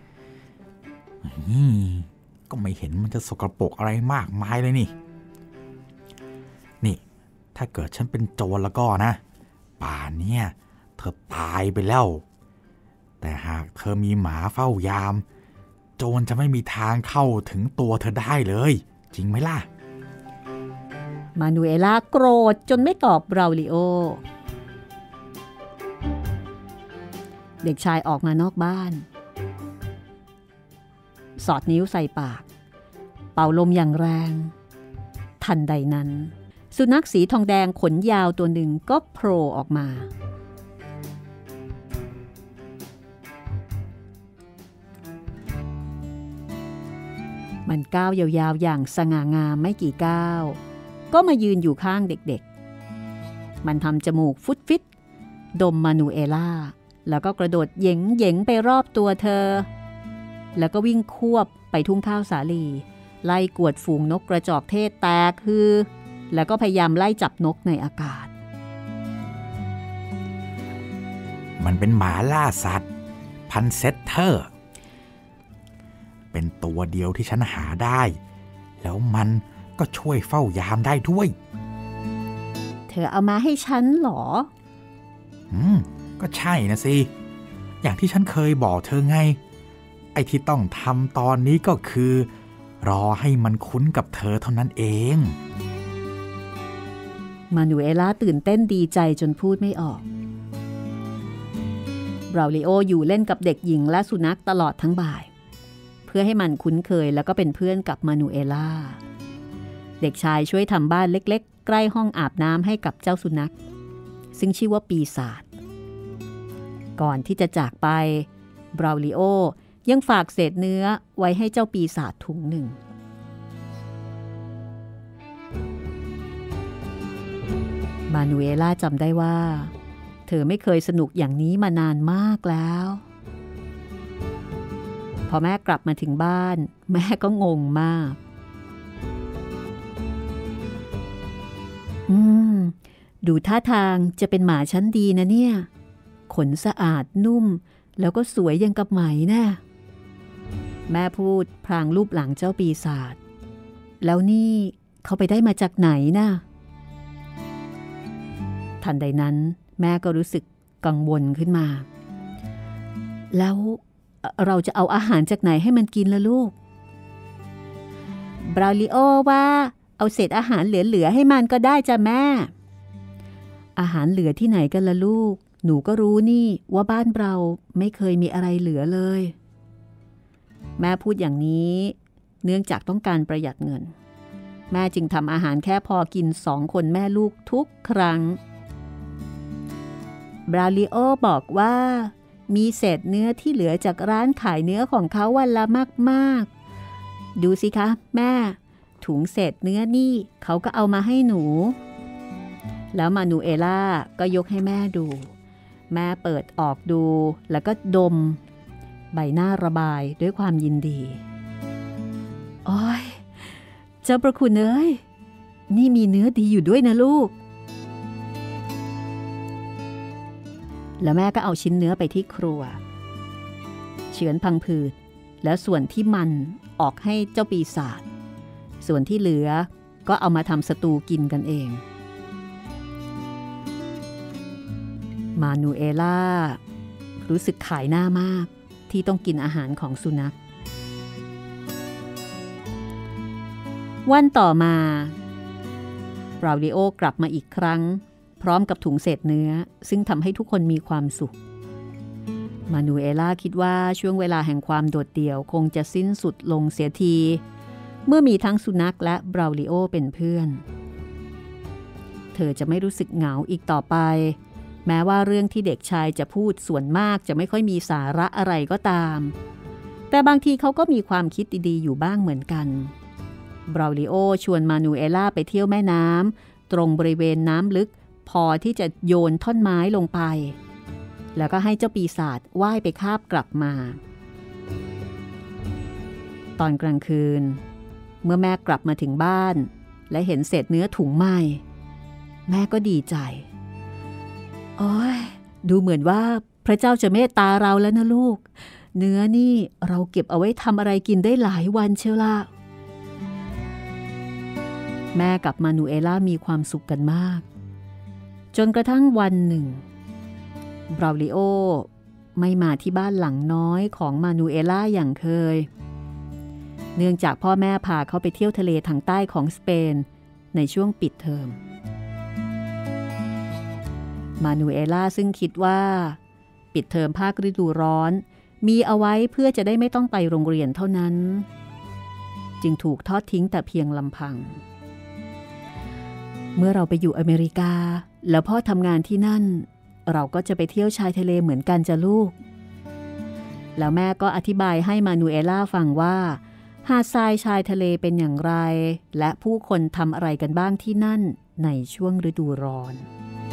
ๆก็ไม่เห็นมันจะสกปรกอะไรมากมายเลยนี่นี่ถ้าเกิดฉันเป็นโจรแล้วก็นะป่านนี้เธอตายไปแล้วแต่หากเธอมีหมาเฝ้ายามโจรจะไม่มีทางเข้าถึงตัวเธอได้เลยจริงไหมล่ะมานูเอล่าโกรธจนไม่ตอบบราวลิโอเด็กชายออกมานอกบ้านสอดนิ้วใส่ปากเป่าลมอย่างแรงทันใดนั้นสุนัขสีทองแดงขนยาวตัวหนึ่งก็โผล่ออกมามันก้าวยาวๆอย่างสง่างามไม่กี่ก้าวก็มายืนอยู่ข้างเด็กๆมันทำจมูกฟุดฟิตดมมานูเอล่าแล้วก็กระโดดเหย่งเหย่งไปรอบตัวเธอแล้วก็วิ่งควบไปทุ่งข้าวสาลีไล่กวดฝูงนกกระจอกเทศแตกคือแล้วก็พยายามไล่จับนกในอากาศมันเป็นหมาล่าสัตว์พันเซตเทอร์เป็นตัวเดียวที่ฉันหาได้แล้วมันก็ช่วยเฝ้ายามได้ด้วยเธอเอามาให้ฉันเหรออืมก็ใช่นะสิอย่างที่ฉันเคยบอกเธอไงไอ้ที่ต้องทำตอนนี้ก็คือรอให้มันคุ้นกับเธอเท่านั้นเองมานูเอล่าตื่นเต้นดีใจจนพูดไม่ออกบราวลิโออยู่เล่นกับเด็กหญิงและสุนัขตลอดทั้งบ่ายเพื่อให้มันคุ้นเคยแล้วก็เป็นเพื่อนกับมานูเอล่าเด็กชายช่วยทำบ้านเล็กๆใกล้ห้องอาบน้ำให้กับเจ้าสุนัขซึ่งชื่อว่าปีศาจก่อนที่จะจากไปบราวลิโอยังฝากเศษเนื้อไว้ให้เจ้าปีศาจถุงหนึ่งมานูเอล่าจำได้ว่าเธอไม่เคยสนุกอย่างนี้มานานมากแล้วพอแม่กลับมาถึงบ้านแม่ก็งงมากอืมดูท่าทางจะเป็นหมาชั้นดีนะเนี่ยขนสะอาดนุ่มแล้วก็สวยยังกับไหมแน่แม่พูดพลางรูปหลังเจ้าปีศาจแล้วนี่เขาไปได้มาจากไหนนะทันใดนั้นแม่ก็รู้สึกกังวลขึ้นมาแล้วเราจะเอาอาหารจากไหนให้มันกินล่ะลูกบราวลิโอว่าเอาเศษอาหารเหลือๆให้มันก็ได้จ้ะแม่อาหารเหลือที่ไหนกันล่ะลูกหนูก็รู้นี่ว่าบ้านเราไม่เคยมีอะไรเหลือเลยแม่พูดอย่างนี้เนื่องจากต้องการประหยัดเงินแม่จึงทำอาหารแค่พอกินสองคนแม่ลูกทุกครั้งบราวลิโอบอกว่ามีเศษเนื้อที่เหลือจากร้านขายเนื้อของเขาวันละมากๆดูสิคะแม่ถุงเศษเนื้อนี่เขาก็เอามาให้หนูแล้วมานูเอล่าก็ยกให้แม่ดูแม่เปิดออกดูแล้วก็ดมใบหน้าระบายด้วยความยินดีโอ้ยเจ้าประคุณเอ้ยนี่มีเนื้อดีอยู่ด้วยนะลูกแล้วแม่ก็เอาชิ้นเนื้อไปที่ครัวเฉือนพังผืดแล้วส่วนที่มันออกให้เจ้าปีศาจส่วนที่เหลือก็เอามาทำสตูกินกันเองมานูเอล่ารู้สึกขายหน้ามากที่ต้องกินอาหารของสุนัขวันต่อมาบราวลิโอกลับมาอีกครั้งพร้อมกับถุงเศษเนื้อซึ่งทำให้ทุกคนมีความสุขมานูเอล่าคิดว่าช่วงเวลาแห่งความโดดเดี่ยวคงจะสิ้นสุดลงเสียทีเมื่อมีทั้งสุนัขและบราวลิโอเป็นเพื่อนเธอจะไม่รู้สึกเหงาอีกต่อไปแม้ว่าเรื่องที่เด็กชายจะพูดส่วนมากจะไม่ค่อยมีสาระอะไรก็ตามแต่บางทีเขาก็มีความคิดดีๆอยู่บ้างเหมือนกันบราวลิโอชวนมานูเอล่าไปเที่ยวแม่น้ำตรงบริเวณน้ำลึกพอที่จะโยนท่อนไม้ลงไปแล้วก็ให้เจ้าปีศาจว่ายไปคาบกลับมาตอนกลางคืนเมื่อแม่กลับมาถึงบ้านและเห็นเศษเนื้อถุงไหม้แม่ก็ดีใจโอ้ยดูเหมือนว่าพระเจ้าจะเมตตาเราแล้วนะลูกเนื้อนี่เราเก็บเอาไว้ทำอะไรกินได้หลายวันเชียวล่ะแม่กับมานูเอล่ามีความสุขกันมากจนกระทั่งวันหนึ่งบราวลิโอไม่มาที่บ้านหลังน้อยของมานูเอล่าอย่างเคยเนื่องจากพ่อแม่พาเขาไปเที่ยวทะเลทางใต้ของสเปนในช่วงปิดเทอมมานูเอล่าซึ่งคิดว่าปิดเทอมภาคฤดูร้อนมีเอาไว้เพื่อจะได้ไม่ต้องไปโรงเรียนเท่านั้นจึงถูกทอดทิ้งแต่เพียงลำพังเมื่อเราไปอยู่อเมริกาแล้วพ่อทำงานที่นั่นเราก็จะไปเที่ยวชายทะเลเหมือนกันจ้ะลูกแล้วแม่ก็อธิบายให้มานูเอล่าฟังว่าหาดทรายชายทะเลเป็นอย่างไรและผู้คนทำอะไรกันบ้างที่นั่นในช่วงฤดูร้อน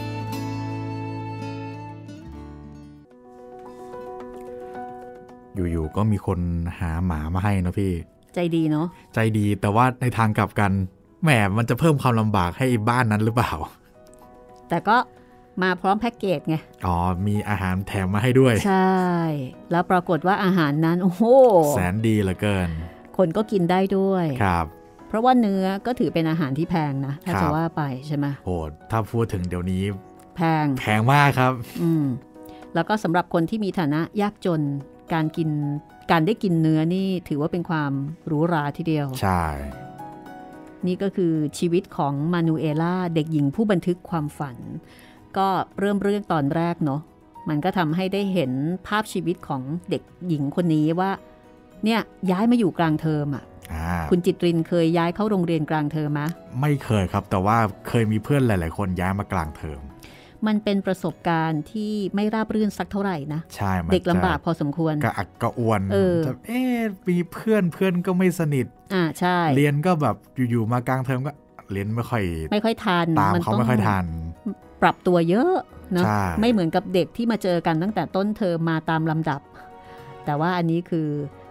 อยู่ๆก็มีคนหาหมามาให้นะพี่ใจดีเนาะใจดีแต่ว่าในทางกลับกันแหมมันจะเพิ่มความลำบากให้บ้านนั้นหรือเปล่าแต่ก็มาพร้อมแพ็กเกจไงอ๋อมีอาหารแถมมาให้ด้วยใช่แล้วปรากฏว่าอาหารนั้นโอ้โหแสนดีเหลือเกินคนก็กินได้ด้วยครับเพราะว่าเนื้อก็ถือเป็นอาหารที่แพงนะถ้าจะว่าไปใช่ไหมโหถ้าพูดถึงเดี๋ยวนี้แพงแพงมากครับอืมแล้วก็สำหรับคนที่มีฐานะยากจนการกินการได้กินเนื้อนี่ถือว่าเป็นความหรูหราทีเดียวใช่นี่ก็คือชีวิตของมานูเอล่าเด็กหญิงผู้บันทึกความฝันก็เริ่มเรื่องตอนแรกเนาะมันก็ทำให้ได้เห็นภาพชีวิตของเด็กหญิงคนนี้ว่าเนี่ยย้ายมาอยู่กลางเทอมอ่ะคุณจิตรินเคยย้ายเข้าโรงเรียนกลางเทอมไหมไม่เคยครับแต่ว่าเคยมีเพื่อนหลายๆคนย้ายมากลางเทอมมันเป็นประสบการณ์ที่ไม่ราบรื่นสักเท่าไหร่นะใช่เด็กลำบากพอสมควรกระอักกระอ่วนเออเอ๊ะมีเพื่อนเพื่อนก็ไม่สนิทอ่าใช่เรียนก็แบบอยู่ๆมากลางเทอมก็เรียนไม่ค่อยไม่ค่อยทันตามเขาไม่ค่อยทันปรับตัวเยอะนะไม่เหมือนกับเด็กที่มาเจอกันตั้งแต่ต้นเทอมมาตามลำดับแต่ว่าอันนี้คือ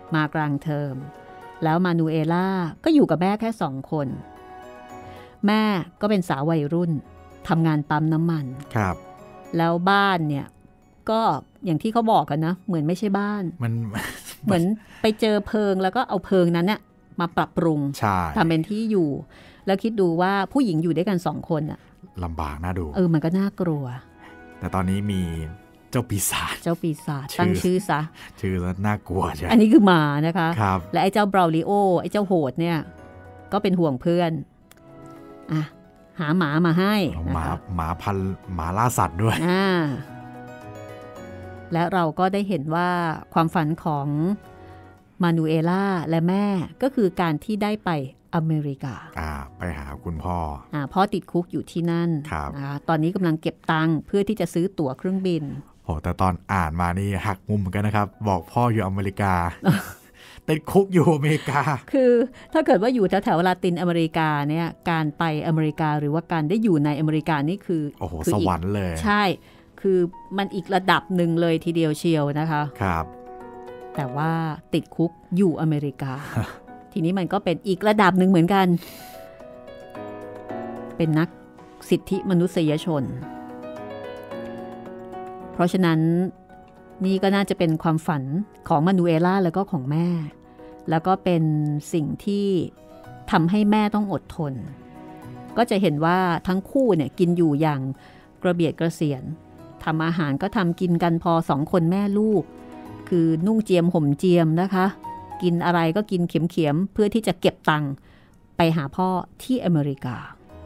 มากลางเทอมแล้วมานูเอล่าก็อยู่กับแม่แค่สองคนแม่ก็เป็นสาววัยรุ่นทำงานปั๊มน้ำมันครับแล้วบ้านเนี่ยก็อย่างที่เขาบอกกันนะเหมือนไม่ใช่บ้านมันเหมือนไปเจอเพิงแล้วก็เอาเพิงนั้นเนี่ยมาปรับปรุงทำเป็นที่อยู่แล้วคิดดูว่าผู้หญิงอยู่ด้วยกันสองคนอะลำบากน่าดูเออมันก็น่ากลัวแต่ตอนนี้มีเจ้าปีศาจเจ้าปีศาจตั้งชื่อซะชื่อแล้วน่ากลัวใช่อันนี้คือหมานะคะครับและไอ้เจ้าบราวลิโอไอ้เจ้าโหดเนี่ยก็เป็นห่วงเพื่อนอ่ะหาหมามาให้หมาหมาพันหมาล่าสัตว์ด้วยอ่าและเราก็ได้เห็นว่าความฝันของมานูเอล่าและแม่ก็คือการที่ได้ไปอเมริกาอ่าไปหาคุณพ่ออ่าพ่อติดคุกอยู่ที่นั่นนะคะตอนนี้กำลังเก็บตังค์เพื่อที่จะซื้อตั๋วเครื่องบินโอ้แต่ตอนอ่านมานี่หักมุมเหมือนกันนะครับบอกพ่ออยู่อเมริกา ติดคุกอยู่อเมริกาคือถ้าเกิดว่าอยู่แถวแถวลาตินอเมริกาเนี่ยการไปอเมริกาหรือว่าการได้อยู่ในอเมริกานี่คือโอ้โหสวรรค์เลยใช่คือมันอีกระดับหนึ่งเลยทีเดียวเชียวนะคะครับแต่ว่าติดคุกอยู่อเมริกา ทีนี้มันก็เป็นอีกระดับหนึ่งเหมือนกันเป็นนักสิทธิมนุษยชนเพราะฉะนั้นนี่ก็น่าจะเป็นความฝันของมานูเอล่าแล้วก็ของแม่แล้วก็เป็นสิ่งที่ทำให้แม่ต้องอดทนก็จะเห็นว่าทั้งคู่เนี่ยกินอยู่อย่างกระเบียดกระเสียนทำอาหารก็ทำกินกันพอสองคนแม่ลูกคือนุ่งเจียมห่มเจียมนะคะกินอะไรก็กินเข็มๆเพื่อที่จะเก็บตังค์ไปหาพ่อที่อเมริกา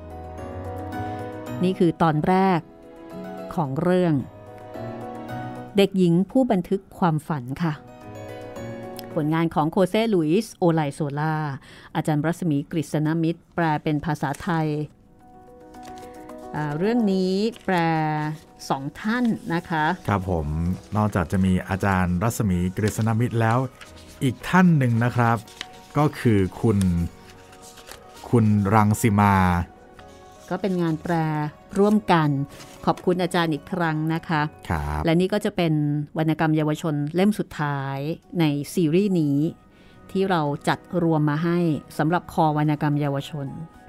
นี่คือตอนแรกของเรื่องเด็กหญิงผู้บันทึกความฝันค่ะผลงานของโคเซ่ลุยส์โอไลโซล่าอาจารย์รัศมีกฤษณมิตรแปลเป็นภาษาไทยเรื่องนี้แปลสองท่านนะคะครับผมนอกจากจะมีอาจารย์รัศมีกฤษณมิตรแล้วอีกท่านหนึ่งนะครับก็คือคุณคุณรังสิมาก็เป็นงานแปลร่วมกันขอบคุณอาจารย์อีกครั้งนะคะครับและนี่ก็จะเป็นวรรณกรรมเยาวชนเล่มสุดท้ายในซีรีส์นี้ที่เราจัดรวมมาให้สำหรับคอวรรณกรรมเยาวชน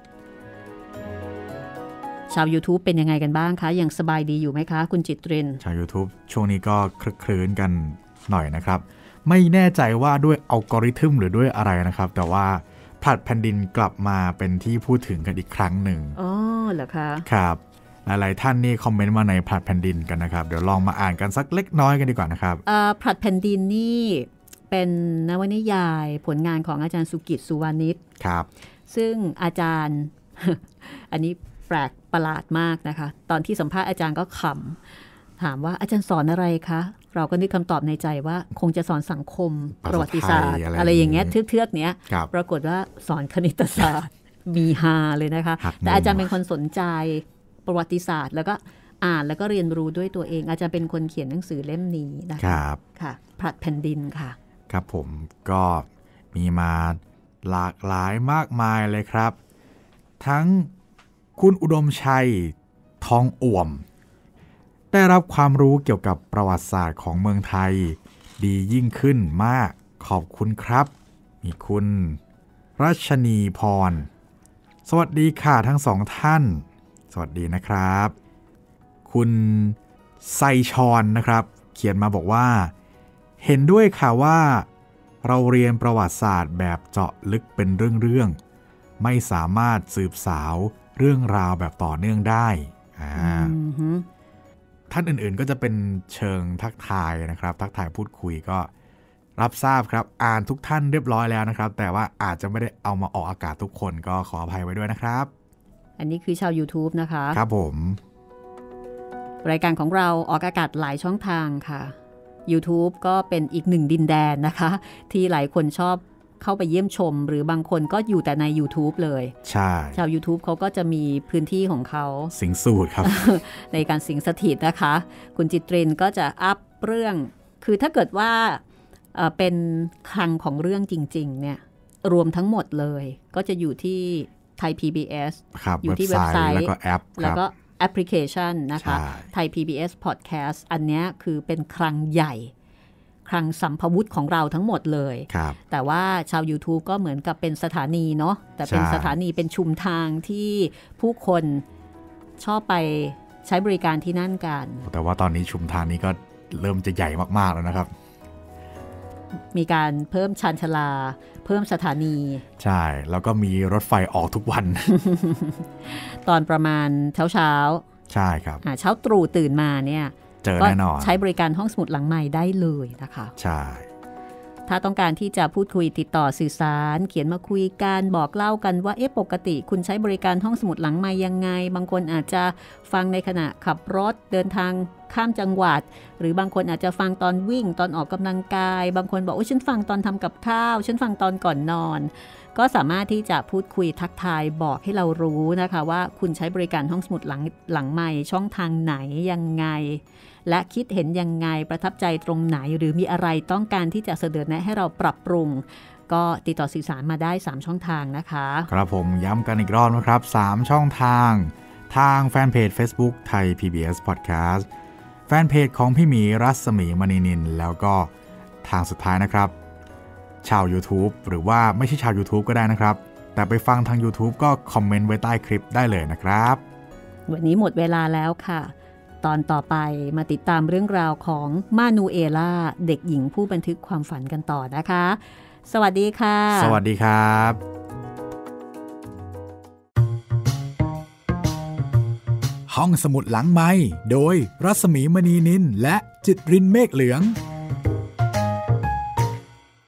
ชาว YouTube เป็นยังไงกันบ้างคะยังสบายดีอยู่ไหมคะคุณจิตรินชาว YouTube ช่วงนี้ก็คลึกคลื้นกันหน่อยนะครับไม่แน่ใจว่าด้วยอัลกอริทึมหรือด้วยอะไรนะครับแต่ว่าผลัดแผ่นดินกลับมาเป็นที่พูดถึงกันอีกครั้งหนึ่งอ๋อเหรอคะครับหลายๆท่านนี่คอมเมนต์มาในผลัดแผ่นดินกันนะครับเดี๋ยวลองมาอ่านกันสักเล็กน้อยกันดีกว่านะครับผลัดแผ่นดินนี่เป็นนวนิยายผลงานของอาจารย์สุกิจสุวานิชครับซึ่งอาจารย์ อันนี้แปลกประหลาดมากนะคะตอนที่สัมภาษณ์อาจารย์ก็ขำถามว่าอาจารย์สอนอะไรคะเราก็นึกคำตอบในใจว่าคงจะสอนสังคมประวัติศาสตร์อะไรอย่างเงี้ยเทือกๆเนี้ยปรากฏว่าสอนคณิตศาสตร์มีฮาเลยนะคะแต่อาจารย์เป็นคนสนใจประวัติศาสตร์แล้วก็อ่านแล้วก็เรียนรู้ด้วยตัวเองอาจารย์เป็นคนเขียนหนังสือเล่มนี้นะคะค่ะผลัดแผ่นดินค่ะครับผมก็มีมาหลากหลายมากมายเลยครับทั้งคุณอุดมชัยทองอ่วมได้รับความรู้เกี่ยวกับประวัติศาสตร์ของเมืองไทยดียิ่งขึ้นมากขอบคุณครับมีคุณรัชนีพรสวัสดีค่ะทั้งสองท่านสวัสดีนะครับคุณไซชอนนะครับเขียนมาบอกว่าเห็นด้วยค่ะว่าเราเรียนประวัติศาสตร์แบบเจาะลึกเป็นเรื่องๆไม่สามารถสืบสาวเรื่องราวแบบต่อเนื่องได้อ่า mm-hmm. ท่านอื่นๆก็จะเป็นเชิงทักทายนะครับทักทายพูดคุยก็รับทราบครับอ่านทุกท่านเรียบร้อยแล้วนะครับแต่ว่าอาจจะไม่ได้เอามาออกอากาศทุกคนก็ขออภัยไว้ด้วยนะครับอันนี้คือชาว YouTube นะคะครับผมรายการของเราออกอากาศหลายช่องทางค่ะ YouTube ก็เป็นอีกหนึ่งดินแดนนะคะที่หลายคนชอบเข้าไปเยี่ยมชมหรือบางคนก็อยู่แต่ใน YouTube เลยใช่ชาว YouTube เขาก็จะมีพื้นที่ของเขาสิงสูตรครับในการสิงสถิตนะคะคุณจิตรินก็จะอัพเรื่องคือถ้าเกิดว่าเอ่อเป็นคลังของเรื่องจริงๆเนี่ยรวมทั้งหมดเลยก็จะอยู่ที่ไทย พี บี เอสอยู่ที่เว็บไซต์แล้วก็แอปแล้วก็แอปพลิเคชันนะคะไทย พี บี เอส Podcast อันนี้คือเป็นคลังใหญ่คคลังสัมภวุธของเราทั้งหมดเลยแต่ว่าชาว YouTube ก็เหมือนกับเป็นสถานีเนาะแต่เป็นสถานีเป็นชุมทางที่ผู้คนชอบไปใช้บริการที่นั่นกันแต่ว่าตอนนี้ชุมทางนี้ก็เริ่มจะใหญ่มากๆแล้วนะครับมีการเพิ่มชานชาลาเพิ่มสถานีใช่แล้วก็มีรถไฟออกทุกวันตอนประมาณเช้าเช้าใช่ครับเช้าตรู่ตื่นมาเนี่ยเจอแน่นอนใช้บริการห้องสมุดหลังใหม่ได้เลยนะคะใช่ถ้าต้องการที่จะพูดคุยติดต่อสื่อสารเขียนมาคุยกันบอกเล่ากันว่าเอ๊ะปกติคุณใช้บริการห้องสมุดหลังใหม่ยังไงบางคนอาจจะฟังในขณะขับรถเดินทางข้ามจังหวัดหรือบางคนอาจจะฟังตอนวิ่งตอนออกกำลังกายบางคนบอกโอ้ฉันฟังตอนทำกับข้าวฉันฟังตอนก่อนนอนก็สามารถที่จะพูดคุยทักทายบอกให้เรารู้นะคะว่าคุณใช้บริการห้องสมุดหลังหลังใหม่ช่องทางไหนยังไงและคิดเห็นยังไงประทับใจตรงไหนหรือมีอะไรต้องการที่จะเสนอแนะให้เราปรับปรุงก็ติดต่อสื่อสารมาได้สามช่องทางนะคะครับผมย้ำกันอีกรอบนะครับสามช่องทางทางแฟนเพจ Facebook ไทย พี บี เอส Podcast แฟนเพจของพี่หมีรัศมีมณีนินแล้วก็ทางสุดท้ายนะครับชาว YouTube หรือว่าไม่ใช่ชาว YouTube ก็ได้นะครับแต่ไปฟังทาง YouTube ก็คอมเมนต์ไว้ใต้คลิปได้เลยนะครับวันนี้หมดเวลาแล้วค่ะตอนต่อไปมาติดตามเรื่องราวของมานูเอล่าเด็กหญิงผู้บันทึกความฝันกันต่อนะคะสวัสดีค่ะสวัสดีครับห้องสมุดหลังไมค์โดยรัศมีมณีนินและจิตรินเมฆเหลือง